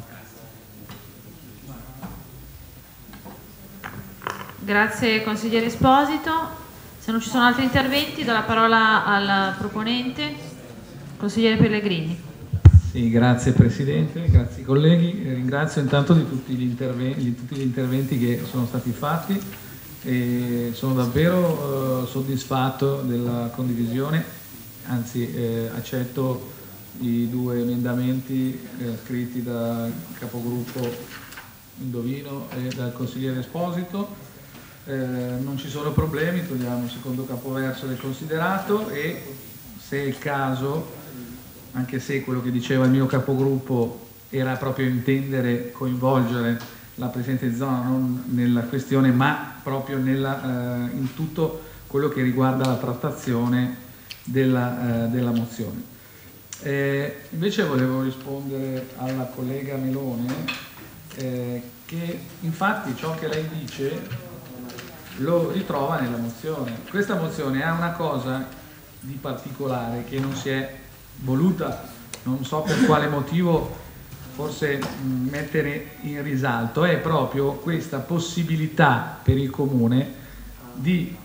[SPEAKER 2] Grazie consigliere Esposito. Se non ci sono altri interventi, do la parola al proponente, consigliere Pellegrini.
[SPEAKER 9] Sì, grazie Presidente, grazie colleghi. Ringrazio intanto di tutti gli interventi che sono stati fatti e sono davvero soddisfatto della condivisione, anzi accetto i 2 emendamenti scritti dal capogruppo Indovino e dal consigliere Esposito. Non ci sono problemi, togliamo il secondo capoverso del considerato e, se è il caso, anche se quello che diceva il mio capogruppo era proprio intendere coinvolgere la Presidente di zona non nella questione ma proprio in tutto quello che riguarda la trattazione della mozione. Invece volevo rispondere alla collega Melone che infatti ciò che lei dice lo ritrova nella mozione. Questa mozione ha una cosa di particolare che non si è voluta, non so per quale motivo, forse mettere in risalto, è proprio questa possibilità per il Comune di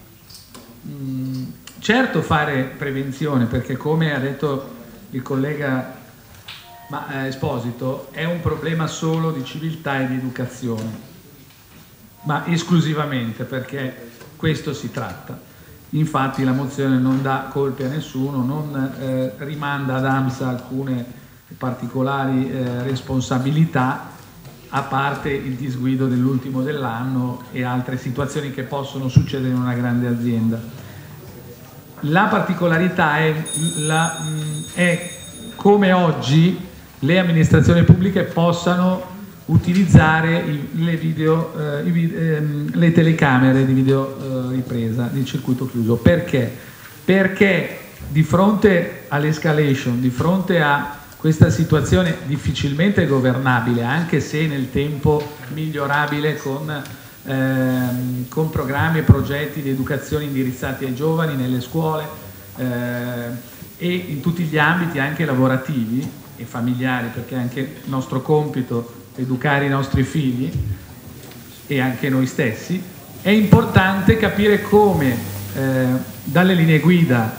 [SPEAKER 9] certo fare prevenzione, perché come ha detto il collega Esposito è un problema solo di civiltà e di educazione, ma esclusivamente, perché questo si tratta. Infatti la mozione non dà colpe a nessuno, non rimanda ad AMSA alcune particolari responsabilità, a parte il disguido dell'ultimo dell'anno e altre situazioni che possono succedere in una grande azienda. La particolarità è come oggi le amministrazioni pubbliche possano utilizzare le telecamere di videoripresa di circuito chiuso. Perché? Perché di fronte all'escalation, di fronte a questa situazione difficilmente governabile, anche se nel tempo migliorabile con programmi e progetti di educazione indirizzati ai giovani nelle scuole e in tutti gli ambiti anche lavorativi e familiari, perché è anche nostro compito educare i nostri figli e anche noi stessi, è importante capire come dalle linee guida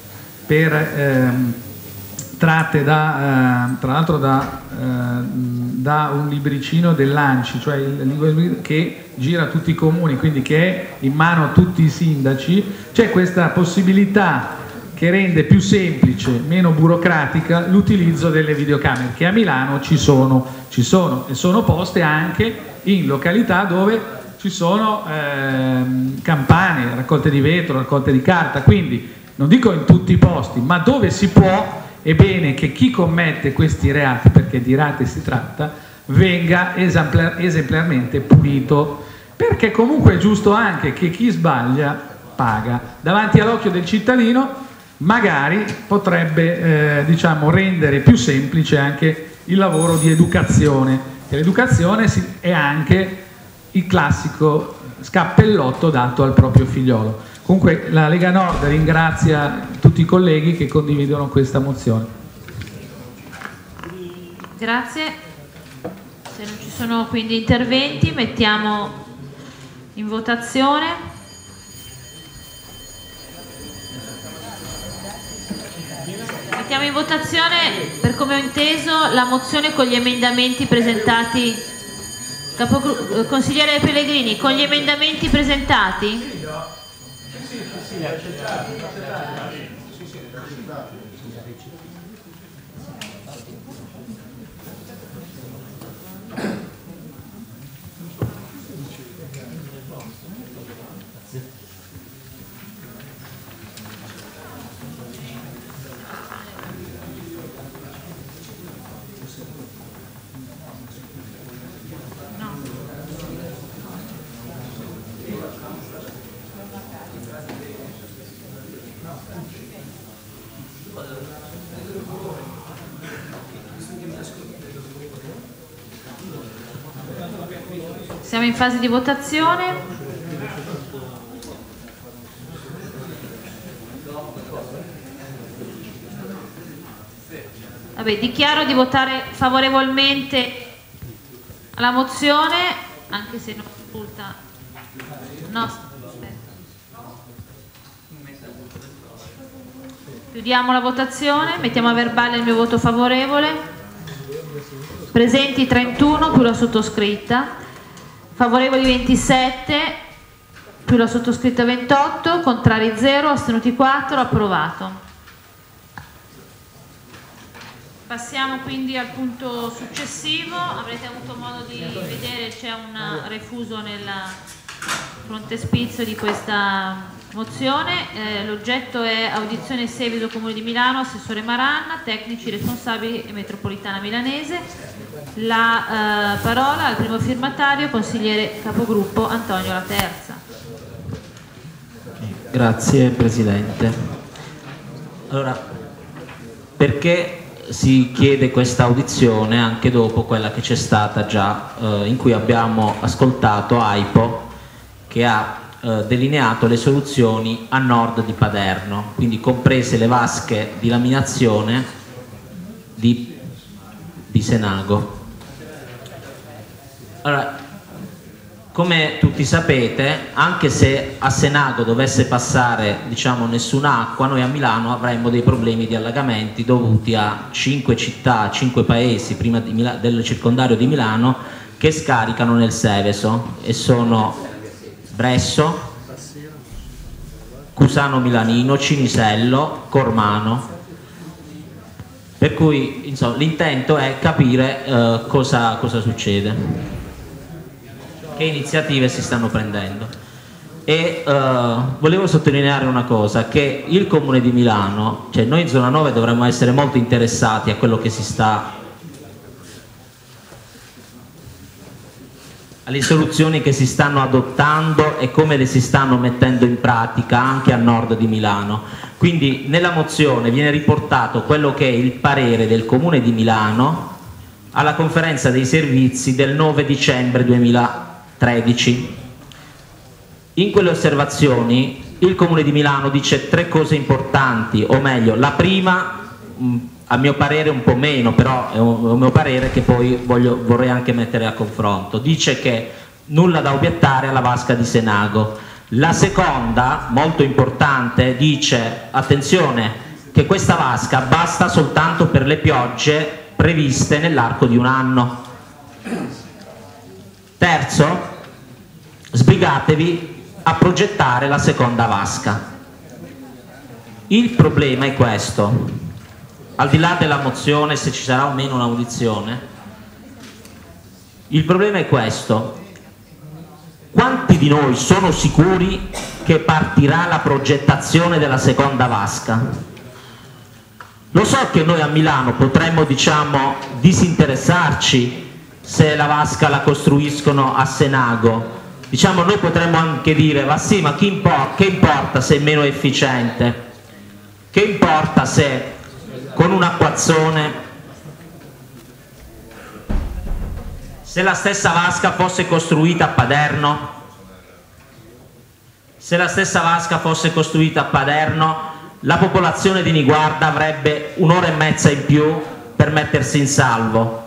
[SPEAKER 9] tratte tra l'altro da un libricino dell'ANCI, cioè il lingue guida che gira a tutti i comuni, quindi che è in mano a tutti i sindaci, c'è questa possibilità che rende più semplice, meno burocratica l'utilizzo delle videocamere, che a Milano ci sono e sono poste anche in località dove ci sono campane, raccolte di vetro, raccolte di carta, quindi non dico in tutti i posti, ma dove si può è bene che chi commette questi reati, perché di reati si tratta, venga esemplarmente punito, perché comunque è giusto anche che chi sbaglia paga. Davanti all'occhio del cittadino magari potrebbe rendere più semplice anche il lavoro di educazione, e l'educazione è anche il classico scappellotto dato al proprio figliolo. Comunque la Lega Nord ringrazia tutti i colleghi che condividono questa mozione.
[SPEAKER 2] Grazie. Se non ci sono quindi interventi, mettiamo in votazione. Mettiamo in votazione, per come ho inteso, la mozione con gli emendamenti presentati. Consigliere Pellegrini, con gli emendamenti presentati? Siamo in fase di votazione. Vabbè, dichiaro di votare favorevolmente alla mozione, anche se non risulta. No, aspetta. Chiudiamo la votazione, mettiamo a verbale il mio voto favorevole. Presenti 31 più la sottoscritta, favorevoli 27 più la sottoscritta 28, contrari 0, astenuti 4, approvato. Passiamo quindi al punto successivo. Avrete avuto modo di vedere, c'è un refuso nel frontespizio di questa mozione. L'oggetto è audizione seguito Comune di Milano, assessore Maranna, tecnici responsabili e metropolitana milanese. La parola al primo firmatario, consigliere capogruppo Antonio Laterza.
[SPEAKER 18] Grazie Presidente. Allora, perché si chiede questa audizione anche dopo quella che c'è stata già, in cui abbiamo ascoltato AIPO che ha delineato le soluzioni a nord di Paderno, quindi comprese le vasche di laminazione di Senago. Allora, come tutti sapete, anche se a Senago dovesse passare, diciamo, nessun'acqua, noi a Milano avremmo dei problemi di allagamenti dovuti a 5 città, 5 paesi prima del circondario di Milano che scaricano nel Seveso, e sono Bresso, Cusano Milanino, Cinisello, Cormano. Per cui l'intento è capire cosa succede, che iniziative si stanno prendendo. E volevo sottolineare una cosa, che il Comune di Milano, cioè noi in zona 9 dovremmo essere molto interessati a quello che si sta, alle soluzioni che si stanno adottando e come le si stanno mettendo in pratica anche a nord di Milano. Quindi nella mozione viene riportato quello che è il parere del Comune di Milano alla conferenza dei servizi del 9 dicembre 2013. In quelle osservazioni il Comune di Milano dice 3 cose importanti, o meglio, la prima a mio parere un po' meno, però è un mio parere che poi vorrei anche mettere a confronto. Dice che nulla da obiettare alla vasca di Senago. La seconda, molto importante, dice attenzione che questa vasca basta soltanto per le piogge previste nell'arco di un anno. Terzo, sbrigatevi a progettare la seconda vasca. Il problema è questo, al di là della mozione, se ci sarà o meno un'audizione, il problema è questo: quanti di noi sono sicuri che partirà la progettazione della seconda vasca? Lo so che noi a Milano potremmo, diciamo, disinteressarci se la vasca la costruiscono a Senago. Diciamo, noi potremmo anche dire, ma sì, ma che importa se è meno efficiente? Che importa se con un acquazzone, se la stessa vasca fosse costruita a Paderno, la popolazione di Niguarda avrebbe un'ora e mezza in più per mettersi in salvo.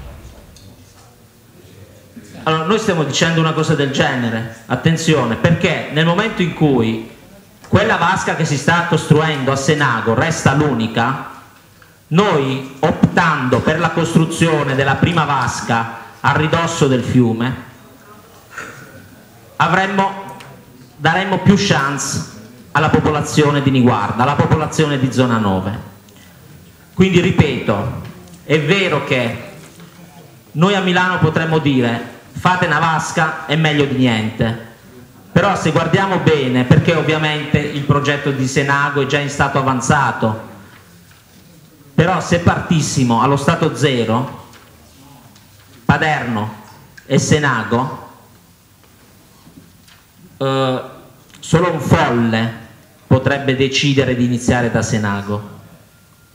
[SPEAKER 18] Allora, noi stiamo dicendo una cosa del genere, attenzione, perché nel momento in cui quella vasca che si sta costruendo a Senago resta l'unica, noi, optando per la costruzione della prima vasca a ridosso del fiume, daremmo più chance alla popolazione di Niguarda, alla popolazione di zona 9. Quindi ripeto, è vero che noi a Milano potremmo dire fate una vasca, è meglio di niente, però se guardiamo bene, perché ovviamente il progetto di Senago è già in stato avanzato, però se partissimo allo stato zero, Paderno e Senago, solo un folle potrebbe decidere di iniziare da Senago.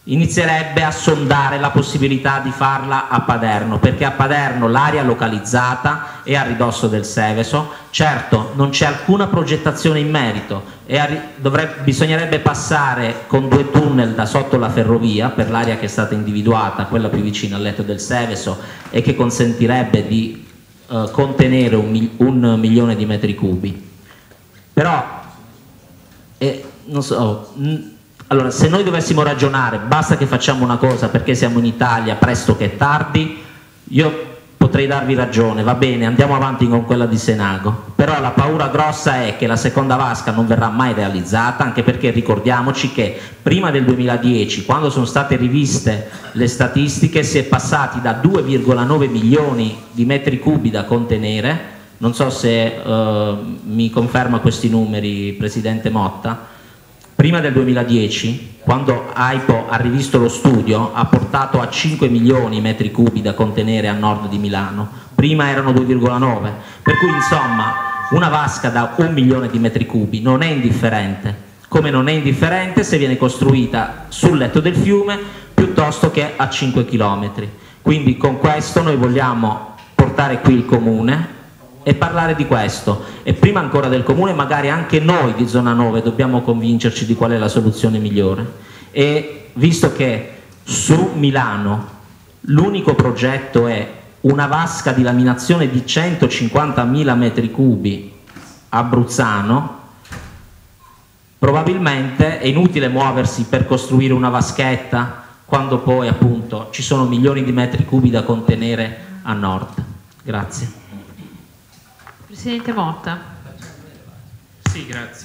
[SPEAKER 18] inizierebbe a sondare la possibilità di farla a Paderno, perché a Paderno l'area localizzata è a ridosso del Seveso. Certo, non c'è alcuna progettazione in merito e bisognerebbe passare con 2 tunnel da sotto la ferrovia per l'area che è stata individuata, quella più vicina al letto del Seveso, e che consentirebbe di contenere 1 milione di metri cubi. Però non so, allora, se noi dovessimo ragionare, basta che facciamo una cosa perché siamo in Italia presto che tardi, io potrei darvi ragione, va bene, andiamo avanti con quella di Senago, però la paura grossa è che la seconda vasca non verrà mai realizzata, anche perché ricordiamoci che prima del 2010, quando sono state riviste le statistiche, si è passati da 2,9 milioni di metri cubi da contenere, non so se mi conferma questi numeri, Presidente Motta. Prima del 2010, quando AIPO ha rivisto lo studio, ha portato a 5 milioni i metri cubi da contenere a nord di Milano, prima erano 2,9, per cui insomma una vasca da 1 milione di metri cubi non è indifferente, come non è indifferente se viene costruita sul letto del fiume piuttosto che a 5 chilometri. Quindi con questo noi vogliamo portare qui il Comune e parlare di questo, e prima ancora del Comune magari anche noi di zona 9 dobbiamo convincerci di qual è la soluzione migliore. E visto che su Milano l'unico progetto è una vasca di laminazione di 150.000 metri cubi a Bruzzano, probabilmente è inutile muoversi per costruire una vaschetta quando poi appunto ci sono milioni di metri cubi da contenere a nord. Grazie.
[SPEAKER 2] Presidente Motta.
[SPEAKER 16] Sì, grazie.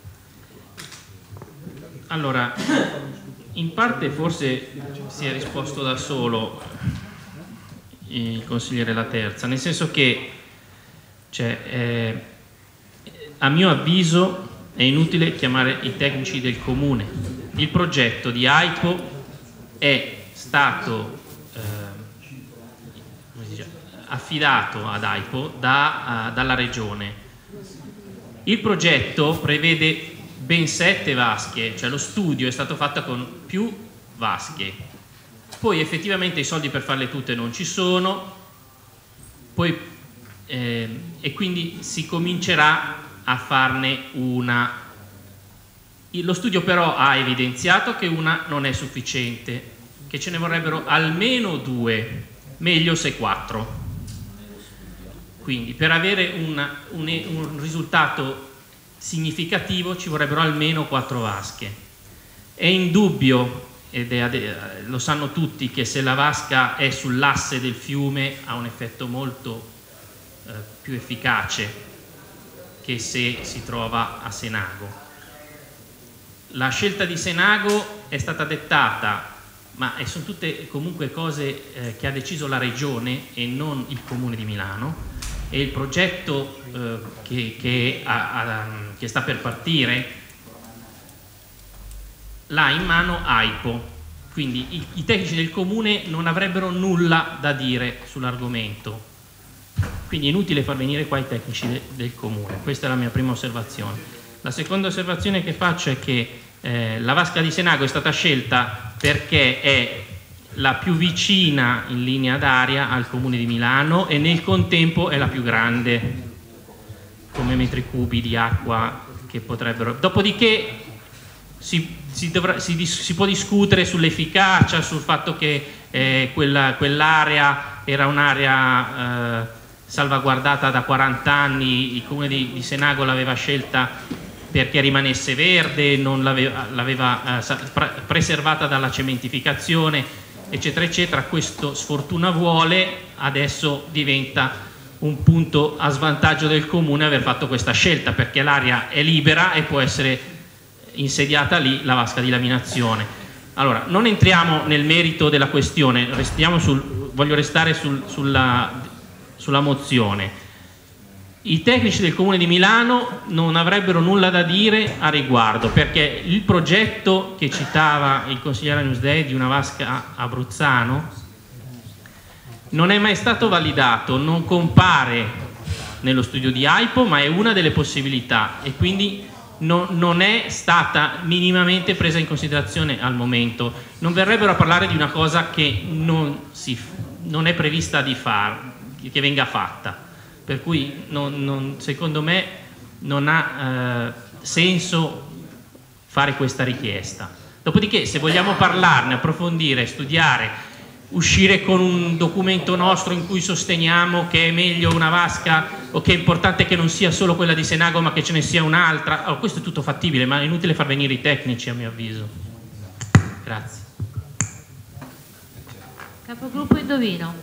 [SPEAKER 16] Allora, in parte forse si è risposto da solo il consigliere La Terza, nel senso che a mio avviso è inutile chiamare i tecnici del Comune. Il progetto di AIPO è stato affidato ad AIPO dalla Regione. Il progetto prevede ben 7 vasche, cioè lo studio è stato fatto con più vasche. Poi effettivamente i soldi per farle tutte non ci sono, poi, e quindi si comincerà a farne una. Lo studio però ha evidenziato che una non è sufficiente, che ce ne vorrebbero almeno 2, meglio se 4. Quindi per avere un risultato significativo ci vorrebbero almeno 4 vasche. È indubbio, lo sanno tutti, che se la vasca è sull'asse del fiume ha un effetto molto più efficace che se si trova a Senago. La scelta di Senago è stata dettata, ma sono tutte comunque cose che ha deciso la Regione e non il Comune di Milano, e il progetto che sta per partire l'ha in mano AIPO, quindi i tecnici del Comune non avrebbero nulla da dire sull'argomento, quindi è inutile far venire qua i tecnici del Comune. Questa è la mia prima osservazione. La seconda osservazione che faccio è che la vasca di Senago è stata scelta perché è la più vicina in linea d'aria al Comune di Milano e nel contempo è la più grande come metri cubi di acqua che potrebbero. Dopodiché si può discutere sull'efficacia, sul fatto che quell'area era un'area salvaguardata da 40 anni, il Comune di Senago l'aveva scelta perché rimanesse verde, non l'aveva preservata dalla cementificazione, eccetera eccetera. Questo sfortuna vuole, adesso diventa un punto a svantaggio del Comune aver fatto questa scelta, perché l'area è libera e può essere insediata lì la vasca di laminazione. Allora, non entriamo nel merito della questione, voglio restare sulla mozione. I tecnici del Comune di Milano non avrebbero nulla da dire a riguardo, perché il progetto che citava il consigliere Newsday di una vasca a Bruzzano non è mai stato validato, non compare nello studio di AIPO, ma è una delle possibilità, e quindi non è stata minimamente presa in considerazione al momento. Non verrebbero a parlare di una cosa che non è prevista che venga fatta, per cui secondo me non ha senso fare questa richiesta. Dopodiché, se vogliamo parlarne, approfondire, studiare, uscire con un documento nostro in cui sosteniamo che è meglio una vasca o che è importante che non sia solo quella di Senago ma che ce ne sia un'altra, questo è tutto fattibile, ma è inutile far venire i tecnici, a mio avviso. Grazie.
[SPEAKER 2] Capogruppo Indovino.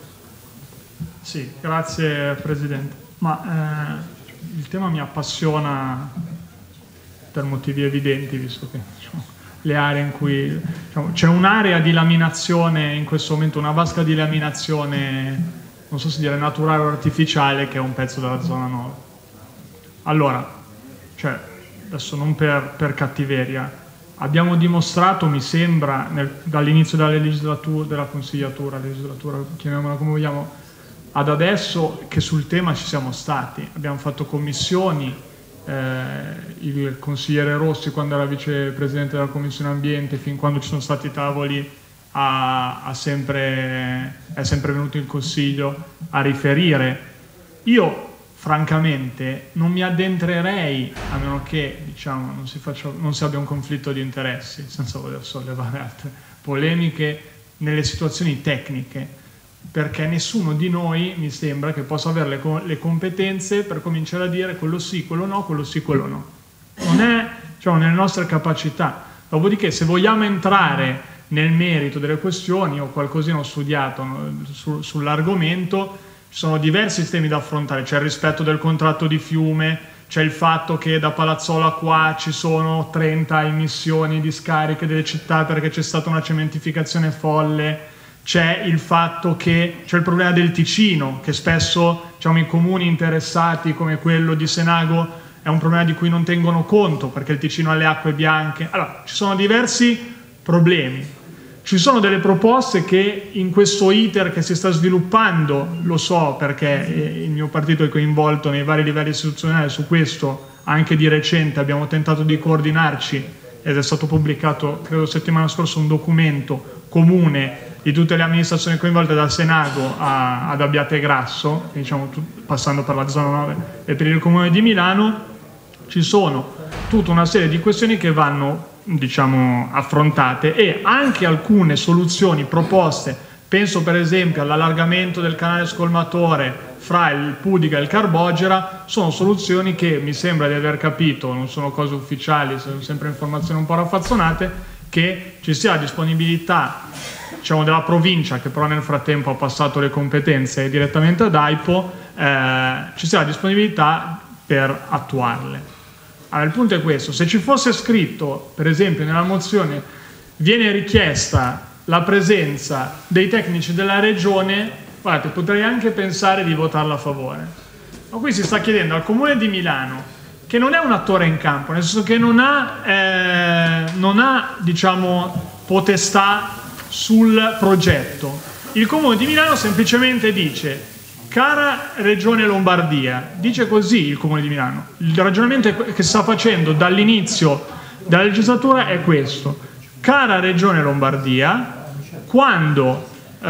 [SPEAKER 4] Sì, grazie Presidente. Ma il tema mi appassiona per motivi evidenti, visto che le aree in cui c'è un'area di laminazione in questo momento, una vasca di laminazione, non so se dire naturale o artificiale, che è un pezzo della zona 9. Allora, adesso non per cattiveria, abbiamo dimostrato, mi sembra, dall'inizio della legislatura, della consigliatura, chiamiamola come vogliamo, ad adesso, che sul tema ci siamo stati. Abbiamo fatto commissioni, il consigliere Rossi, quando era vicepresidente della Commissione Ambiente, fin quando ci sono stati i tavoli, è sempre venuto in Consiglio a riferire. Io francamente non mi addentrerei, a meno che non si abbia un conflitto di interessi, senza voler sollevare altre polemiche, nelle situazioni tecniche, perché nessuno di noi mi sembra che possa avere le competenze per cominciare a dire quello sì, quello no, quello sì, quello no. Non è nelle nostre capacità. Dopodiché, se vogliamo entrare nel merito delle questioni, ho qualcosina ho studiato sull'argomento, ci sono diversi temi da affrontare. C'è il rispetto del contratto di fiume, c'è il fatto che da Palazzolo a qua ci sono 30 emissioni di scariche delle città perché c'è stata una cementificazione folle. C'è il fatto che c'è il problema del Ticino, che spesso i comuni interessati come quello di Senago è un problema di cui non tengono conto, perché il Ticino ha le acque bianche. Allora, ci sono diversi problemi. Ci sono delle proposte che in questo iter che si sta sviluppando, lo so perché il mio partito è coinvolto nei vari livelli istituzionali su questo, anche di recente abbiamo tentato di coordinarci ed è stato pubblicato, credo settimana scorsa, un documento comune di tutte le amministrazioni coinvolte, dal Senago ad Abbiategrasso, passando per la zona 9 e per il Comune di Milano. Ci sono tutta una serie di questioni che vanno affrontate, e anche alcune soluzioni proposte. Penso per esempio all'allargamento del canale scolmatore fra il Pudica e il Carbogera. Sono soluzioni che mi sembra di aver capito, non sono cose ufficiali, sono sempre informazioni un po' raffazzonate, che ci sia la disponibilità della provincia, che però nel frattempo ha passato le competenze direttamente ad AIPO, ci sia la disponibilità per attuarle. Allora, il punto è questo: se ci fosse scritto, per esempio, nella mozione viene richiesta la presenza dei tecnici della regione, guardate, potrei anche pensare di votarla a favore. Ma qui si sta chiedendo al Comune di Milano, che non è un attore in campo, nel senso che non ha potestà sul progetto. Il Comune di Milano semplicemente dice: cara Regione Lombardia, dice così il Comune di Milano, il ragionamento che sta facendo dall'inizio della legislatura è questo: cara Regione Lombardia, quando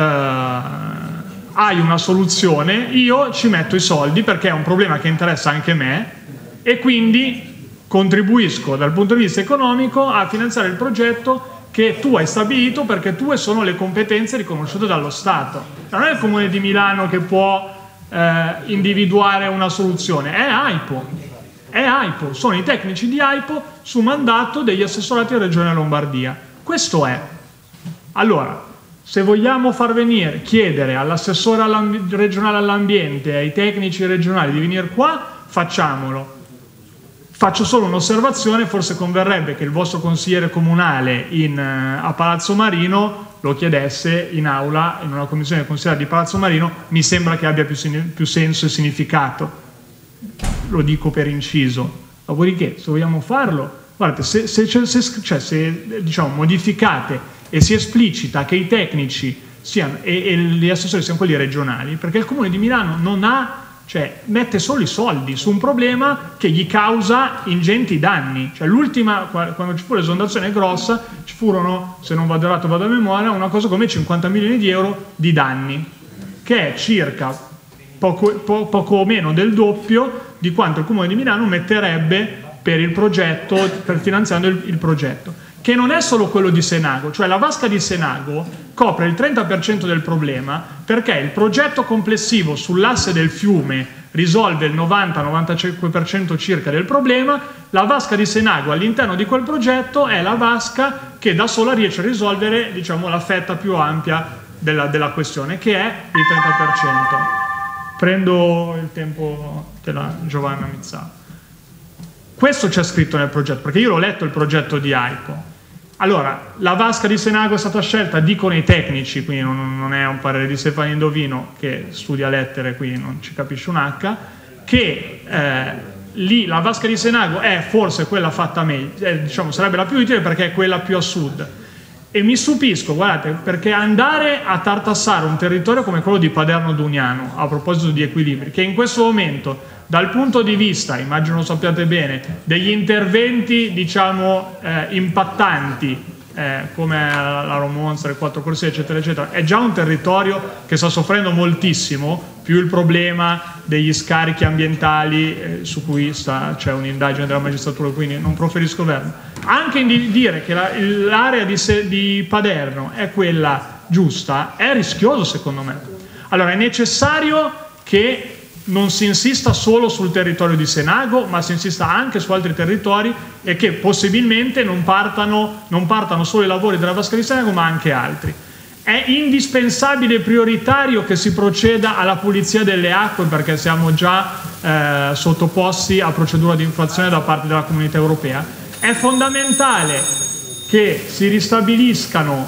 [SPEAKER 4] hai una soluzione io ci metto i soldi, perché è un problema che interessa anche me, e quindi contribuisco dal punto di vista economico a finanziare il progetto che tu hai stabilito, perché tue sono le competenze riconosciute dallo Stato. Non è il Comune di Milano che può individuare una soluzione, è AIPO, sono i tecnici di AIPO su mandato degli assessorati della Regione Lombardia. Questo è. Allora, se vogliamo chiedere all'assessore regionale all'ambiente, ai tecnici regionali di venire qua, facciamolo. Faccio solo un'osservazione: forse converrebbe che il vostro consigliere comunale a Palazzo Marino lo chiedesse in aula, in una commissione del consigliere di Palazzo Marino. Mi sembra che abbia più senso e significato, lo dico per inciso. Dopodiché, se vogliamo farlo, guardate, se modificate e si esplicita che i tecnici siano e gli assessori siano quelli regionali, perché il Comune di Milano non ha cioè mette solo i soldi su un problema che gli causa ingenti danni. Cioè l'ultima, quando ci fu l'esondazione grossa, ci furono, se non vado errato vado a memoria, una cosa come 50 milioni di euro di danni, che è circa poco meno del doppio di quanto il Comune di Milano metterebbe per il progetto, per finanziando il progetto, che non è solo quello di Senago, cioè la vasca di Senago copre il 30% del problema, perché il progetto complessivo sull'asse del fiume risolve il 90-95% circa del problema. La vasca di Senago all'interno di quel progetto è la vasca che da sola riesce a risolvere, diciamo, la fetta più ampia della questione, che è il 30%. Prendo il tempo della Giovanna Mizzà. Questo c'è scritto nel progetto, perché io l'ho letto il progetto di AIPO. Allora, la vasca di Senago è stata scelta, dicono i tecnici, quindi non è un parere di Stefano Indovino che studia lettere, quindi non ci capisce un H, che lì la vasca di Senago è forse quella fatta meglio, diciamo, sarebbe la più utile perché è quella più a sud. E mi stupisco, guardate, perché andare a tartassare un territorio come quello di Paderno Dugnano, a proposito di equilibri, che in questo momento, dal punto di vista, immagino lo sappiate bene, degli interventi, diciamo, impattanti, come la Romonza, le 4 corsie, eccetera, eccetera, è già un territorio che sta soffrendo moltissimo, più il problema degli scarichi ambientali, su cui c'è un'indagine della magistratura, quindi non proferisco verbo. Anche dire che l'area di Paderno è quella giusta è rischioso, secondo me. Allora è necessario che non si insista solo sul territorio di Senago, ma si insista anche su altri territori e che possibilmente non partano solo i lavori della vasca di Senago, ma anche altri. È indispensabile e prioritario che si proceda alla pulizia delle acque, perché siamo già sottoposti a procedura di infrazione da parte della Comunità Europea. È fondamentale che si ristabiliscano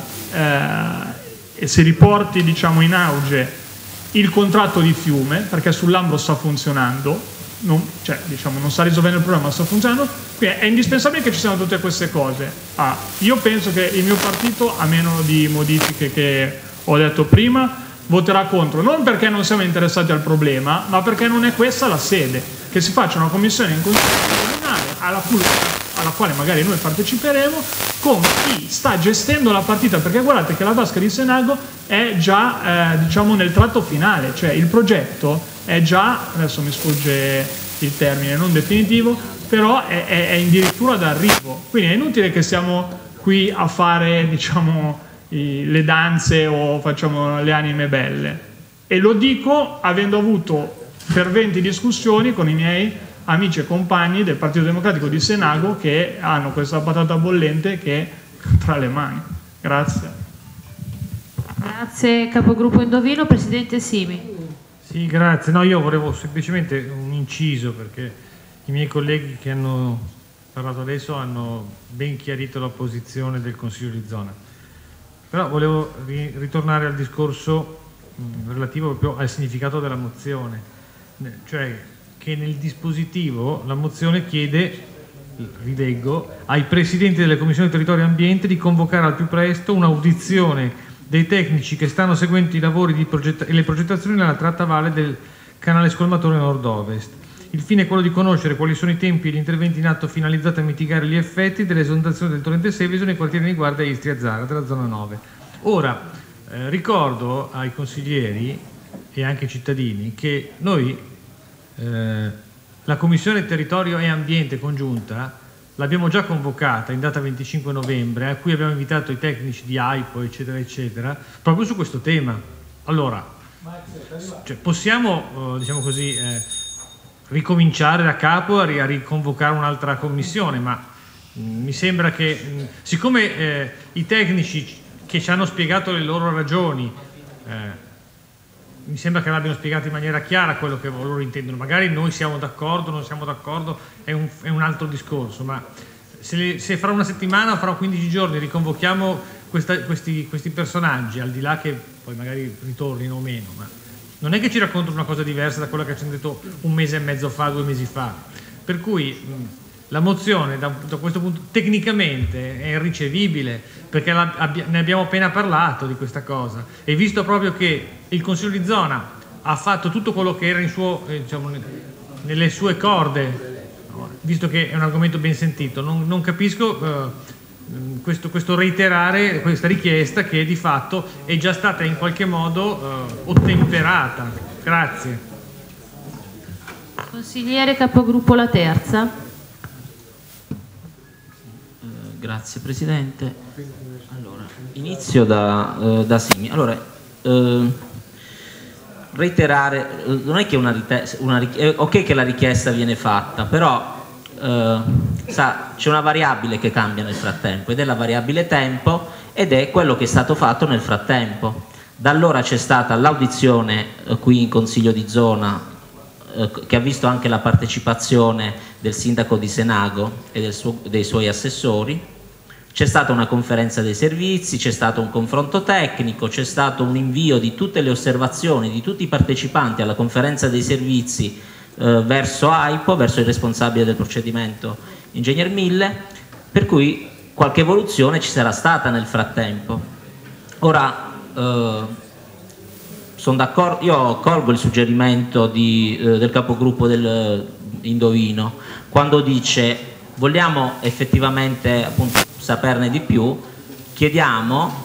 [SPEAKER 4] e si riporti, diciamo, in auge il contratto di fiume, perché sull'Ambro sta funzionando, non sta risolvendo il problema, ma sta funzionando. Quindi è indispensabile che ci siano tutte queste cose. Io penso che il mio partito, a meno di modifiche che ho detto prima, voterà contro, non perché non siamo interessati al problema, ma perché non è questa la sede. Che si faccia una commissione in consiglio comunale alla quale magari noi parteciperemo, con chi sta gestendo la partita, perché guardate che la vasca di Senago è già diciamo nel tratto finale, cioè il progetto è già, adesso mi sfugge il termine, non definitivo, però è addirittura d'arrivo, quindi è inutile che siamo qui a fare, diciamo, le danze o facciamo le anime belle. E lo dico avendo avuto ferventi discussioni con i miei amici e compagni del Partito Democratico di Senago, che hanno questa patata bollente che è tra le mani. Grazie.
[SPEAKER 2] Grazie capogruppo Indovino. Presidente Simi.
[SPEAKER 3] Sì, grazie. No, io volevo semplicemente un inciso, perché i miei colleghi che hanno parlato adesso hanno ben chiarito la posizione del Consiglio di zona. Però volevo ritornare al discorso relativo proprio al significato della mozione, cioè che nel dispositivo la mozione chiede, rileggo, ai presidenti delle commissioni territorio e ambiente di convocare al più presto un'audizione dei tecnici che stanno seguendo i lavori e le progettazioni nella tratta valle del canale scolmatore nord-ovest. Il fine è quello di conoscere quali sono i tempi e gli interventi in atto finalizzati a mitigare gli effetti dell'esondazione del torrente Seveso nei quartieri di Guarda e Istria Zara della zona 9. Ora, ricordo ai consiglieri e anche ai cittadini che noi la Commissione Territorio e Ambiente congiunta l'abbiamo già convocata in data 25 novembre, a cui abbiamo invitato i tecnici di AIPO, eccetera, eccetera, proprio su questo tema. Allora, possiamo, diciamo così, ricominciare da capo a riconvocare un'altra commissione, ma mi sembra che, siccome i tecnici che ci hanno spiegato le loro ragioni, mi sembra che l'abbiano spiegato in maniera chiara quello che loro intendono. Magari noi siamo d'accordo, non siamo d'accordo, è un altro discorso, ma se fra una settimana o fra 15 giorni riconvochiamo questi personaggi, al di là che poi magari ritornino o meno, ma non è che ci raccontano una cosa diversa da quella che ci hanno detto un mese e mezzo fa, 2 mesi fa. Per cui la mozione da questo punto tecnicamente è irricevibile, perché ne abbiamo appena parlato di questa cosa, e visto proprio che il Consiglio di zona ha fatto tutto quello che era in suo, nelle sue corde, visto che è un argomento ben sentito. Non capisco questo reiterare questa richiesta che di fatto è già stata in qualche modo ottemperata. Grazie.
[SPEAKER 2] Consigliere capogruppo La Terza.
[SPEAKER 18] Grazie Presidente. Allora, inizio da Simi. Allora, reiterare, non è che è ok che la richiesta viene fatta, però c'è una variabile che cambia nel frattempo, ed è la variabile tempo, ed è quello che è stato fatto nel frattempo. Da allora c'è stata l'audizione qui in Consiglio di Zona, che ha visto anche la partecipazione del sindaco di Senago e dei suoi assessori. C'è stata una conferenza dei servizi, c'è stato un confronto tecnico, c'è stato un invio di tutte le osservazioni di tutti i partecipanti alla conferenza dei servizi verso AIPO, verso il responsabile del procedimento, Ingegner Mille, per cui qualche evoluzione ci sarà stata nel frattempo. Ora, sono d'accordo, io colgo il suggerimento del capogruppo del Indovino quando dice vogliamo effettivamente appunto saperne di più, chiediamo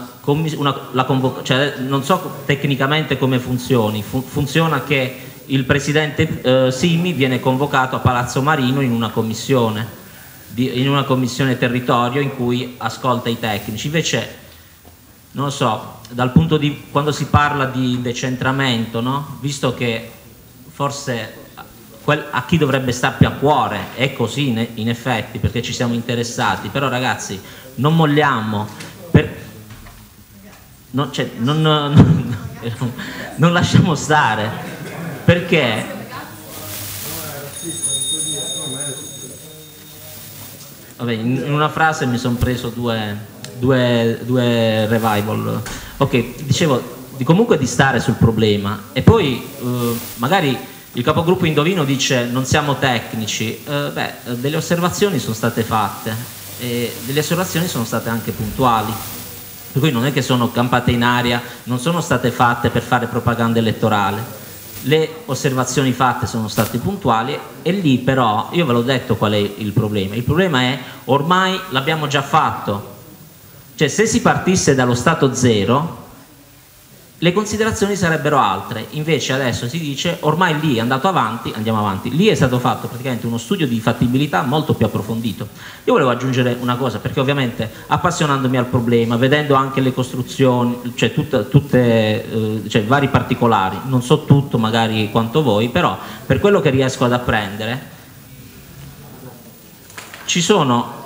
[SPEAKER 18] cioè, non so tecnicamente come funzioni, funziona che il presidente Simi viene convocato a Palazzo Marino in una commissione territorio in cui ascolta i tecnici. Invece non lo so, dal punto di quando si parla di decentramento, no? Visto che forse a chi dovrebbe star più a cuore è così in effetti, perché ci siamo interessati, però ragazzi non molliamo, non lasciamo stare, perché vabbè, in una frase mi sono preso due revival. Ok, dicevo comunque di stare sul problema, e poi magari il capogruppo Indovino dice non siamo tecnici, delle osservazioni sono state fatte e delle osservazioni sono state anche puntuali, per cui non è che sono campate in aria, non sono state fatte per fare propaganda elettorale. Le osservazioni fatte sono state puntuali, e lì però io ve l'ho detto qual è il problema. Il problema è ormai l'abbiamo già fatto, cioè se si partisse dallo stato zero le considerazioni sarebbero altre, invece adesso si dice ormai lì è andato avanti, andiamo avanti. Lì è stato fatto praticamente uno studio di fattibilità molto più approfondito. Io volevo aggiungere una cosa, perché ovviamente appassionandomi al problema, vedendo anche le costruzioni, cioè cioè vari particolari, non so tutto magari quanto voi, però per quello che riesco ad apprendere ci sono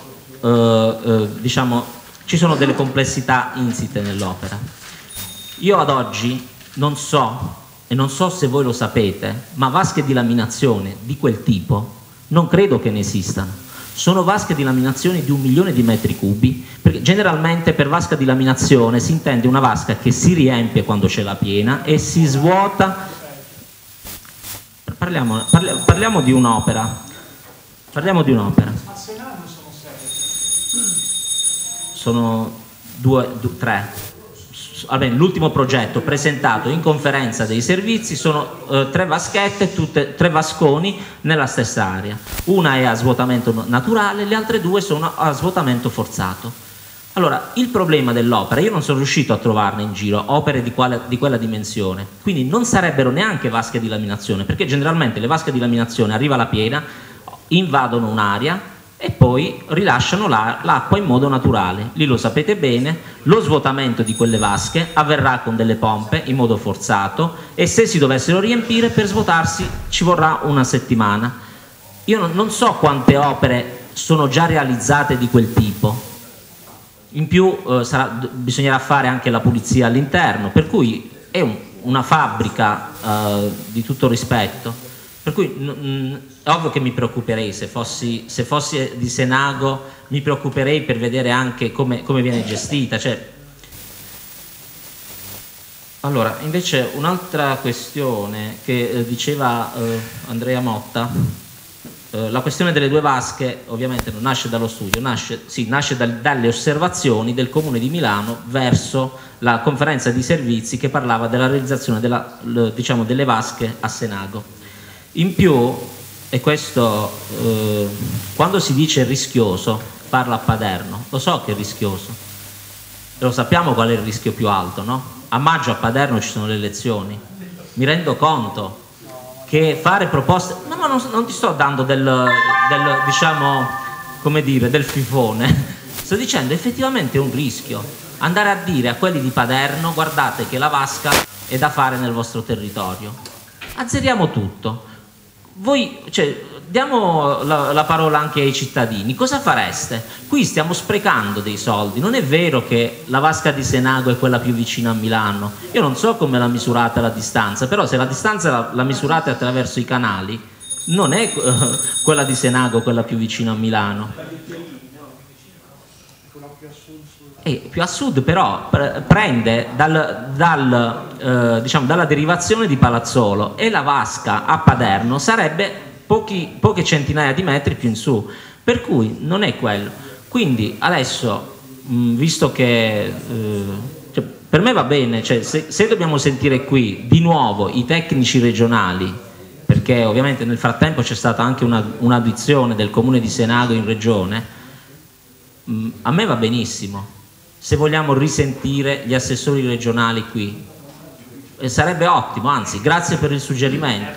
[SPEAKER 18] ci sono delle complessità insite nell'opera. Io ad oggi non so, e non so se voi lo sapete, ma vasche di laminazione di quel tipo non credo che ne esistano. Sono vasche di laminazione di 1 milione di metri cubi, perché generalmente per vasca di laminazione si intende una vasca che si riempie quando c'è la piena e si svuota. Parliamo di un'opera. Parliamo di un'opera.
[SPEAKER 19] A Senago sono 6.
[SPEAKER 18] Sono 3. L'ultimo progetto presentato in conferenza dei servizi sono 3 vaschette, 3 vasconi nella stessa area. Una è a svuotamento naturale, le altre 2 sono a svuotamento forzato. Allora, il problema dell'opera, io non sono riuscito a trovarne in giro opere di quella dimensione, quindi non sarebbero neanche vasche di laminazione, perché generalmente le vasche di laminazione arriva alla piena, invadono un'area e poi rilasciano l'acqua in modo naturale. Lì lo sapete bene, lo svuotamento di quelle vasche avverrà con delle pompe in modo forzato, e se si dovessero riempire, per svuotarsi ci vorrà 1 settimana. Io non so quante opere sono già realizzate di quel tipo, in più bisognerà fare anche la pulizia all'interno, per cui è una fabbrica di tutto rispetto. Per cui è ovvio che mi preoccuperei, se fossi di Senago mi preoccuperei per vedere anche come viene gestita. Allora, invece un'altra questione che diceva Andrea Motta, la questione delle 2 vasche ovviamente non nasce dallo studio, nasce dalle osservazioni del Comune di Milano verso la conferenza di servizi che parlava della realizzazione delle vasche a Senago. In più, e questo quando si dice rischioso, parla a Paderno, lo so che è rischioso, lo sappiamo qual è il rischio più alto, no? A maggio a Paderno ci sono le elezioni, mi rendo conto che fare proposte, no, ma non ti sto dando del fifone, sto dicendo effettivamente è un rischio andare a dire a quelli di Paderno: guardate che la vasca è da fare nel vostro territorio, azzeriamo tutto. Voi, diamo la parola anche ai cittadini, cosa fareste? Qui stiamo sprecando dei soldi, non è vero che la vasca di Senago è quella più vicina a Milano, io non so come la misurate la distanza, però se la distanza la misurate attraverso i canali, non è quella di Senago quella più vicina a Milano. Più a sud però prende dalla derivazione di Palazzolo, e la vasca a Paderno sarebbe poche centinaia di metri più in su, per cui non è quello. Quindi adesso, visto che per me va bene, se dobbiamo sentire qui di nuovo i tecnici regionali, perché ovviamente nel frattempo c'è stata anche un'audizione del Comune di Senago in regione, a me va benissimo. Se vogliamo risentire gli assessori regionali qui, sarebbe ottimo, anzi grazie per il suggerimento.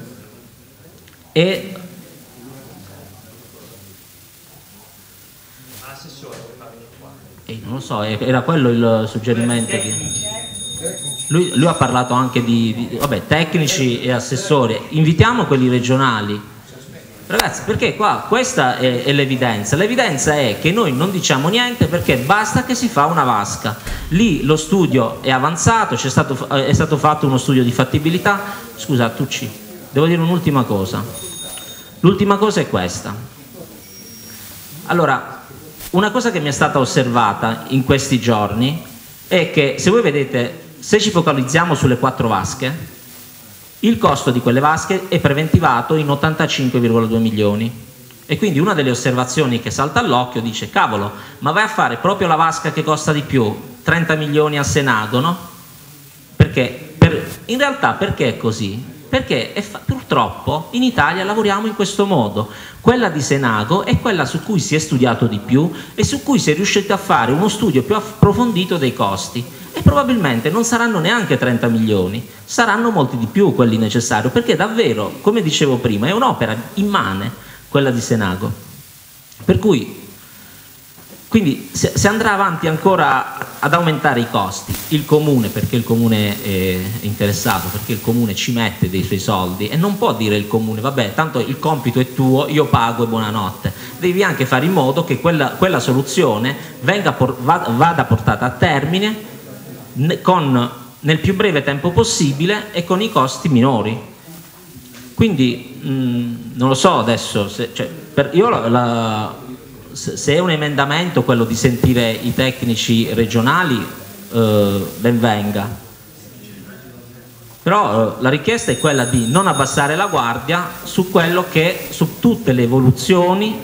[SPEAKER 18] Non lo so, era quello il suggerimento che... Lui ha parlato anche di tecnici e assessori, invitiamo quelli regionali. Ragazzi, perché qua questa è l'evidenza. L'evidenza è che noi non diciamo niente perché basta che si fa una vasca. Lì lo studio è avanzato, è stato fatto uno studio di fattibilità. Scusa, Tucci, devo dire un'ultima cosa. L'ultima cosa è questa. Allora, una cosa che mi è stata osservata in questi giorni è che, se voi vedete, se ci focalizziamo sulle 4 vasche, il costo di quelle vasche è preventivato in 85,2 milioni, e quindi una delle osservazioni che salta all'occhio dice: cavolo, ma vai a fare proprio la vasca che costa di più, 30 milioni a Senago, no? Perché? In realtà perché è così? Perché purtroppo in Italia lavoriamo in questo modo. Quella di Senago è quella su cui si è studiato di più e su cui si è riusciti a fare uno studio più approfondito dei costi, e probabilmente non saranno neanche 30 milioni, saranno molti di più quelli necessari, perché davvero, come dicevo prima, è un'opera immane quella di Senago. Per cui, quindi se andrà avanti ancora ad aumentare i costi, il comune, perché il comune è interessato, perché il comune ci mette dei suoi soldi, e non può dire il comune: vabbè, tanto il compito è tuo, io pago e buonanotte. Devi anche fare in modo che quella soluzione vada portata a termine nel più breve tempo possibile e con i costi minori. Quindi non lo so adesso, se è un emendamento quello di sentire i tecnici regionali, ben venga, però la richiesta è quella di non abbassare la guardia su tutte le evoluzioni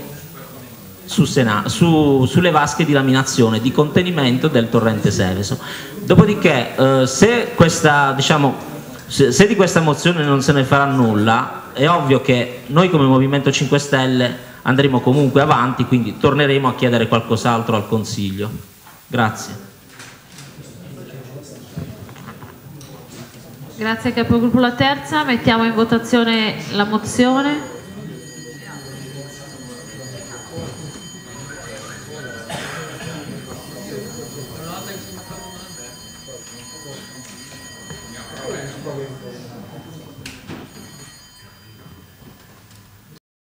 [SPEAKER 18] sulle vasche di laminazione, di contenimento del torrente Seveso. Dopodiché se di questa mozione non se ne farà nulla, è ovvio che noi come Movimento 5 Stelle andremo comunque avanti, quindi torneremo a chiedere qualcos'altro al Consiglio. Grazie.
[SPEAKER 2] Grazie Capogruppo. La terza, mettiamo in votazione la mozione.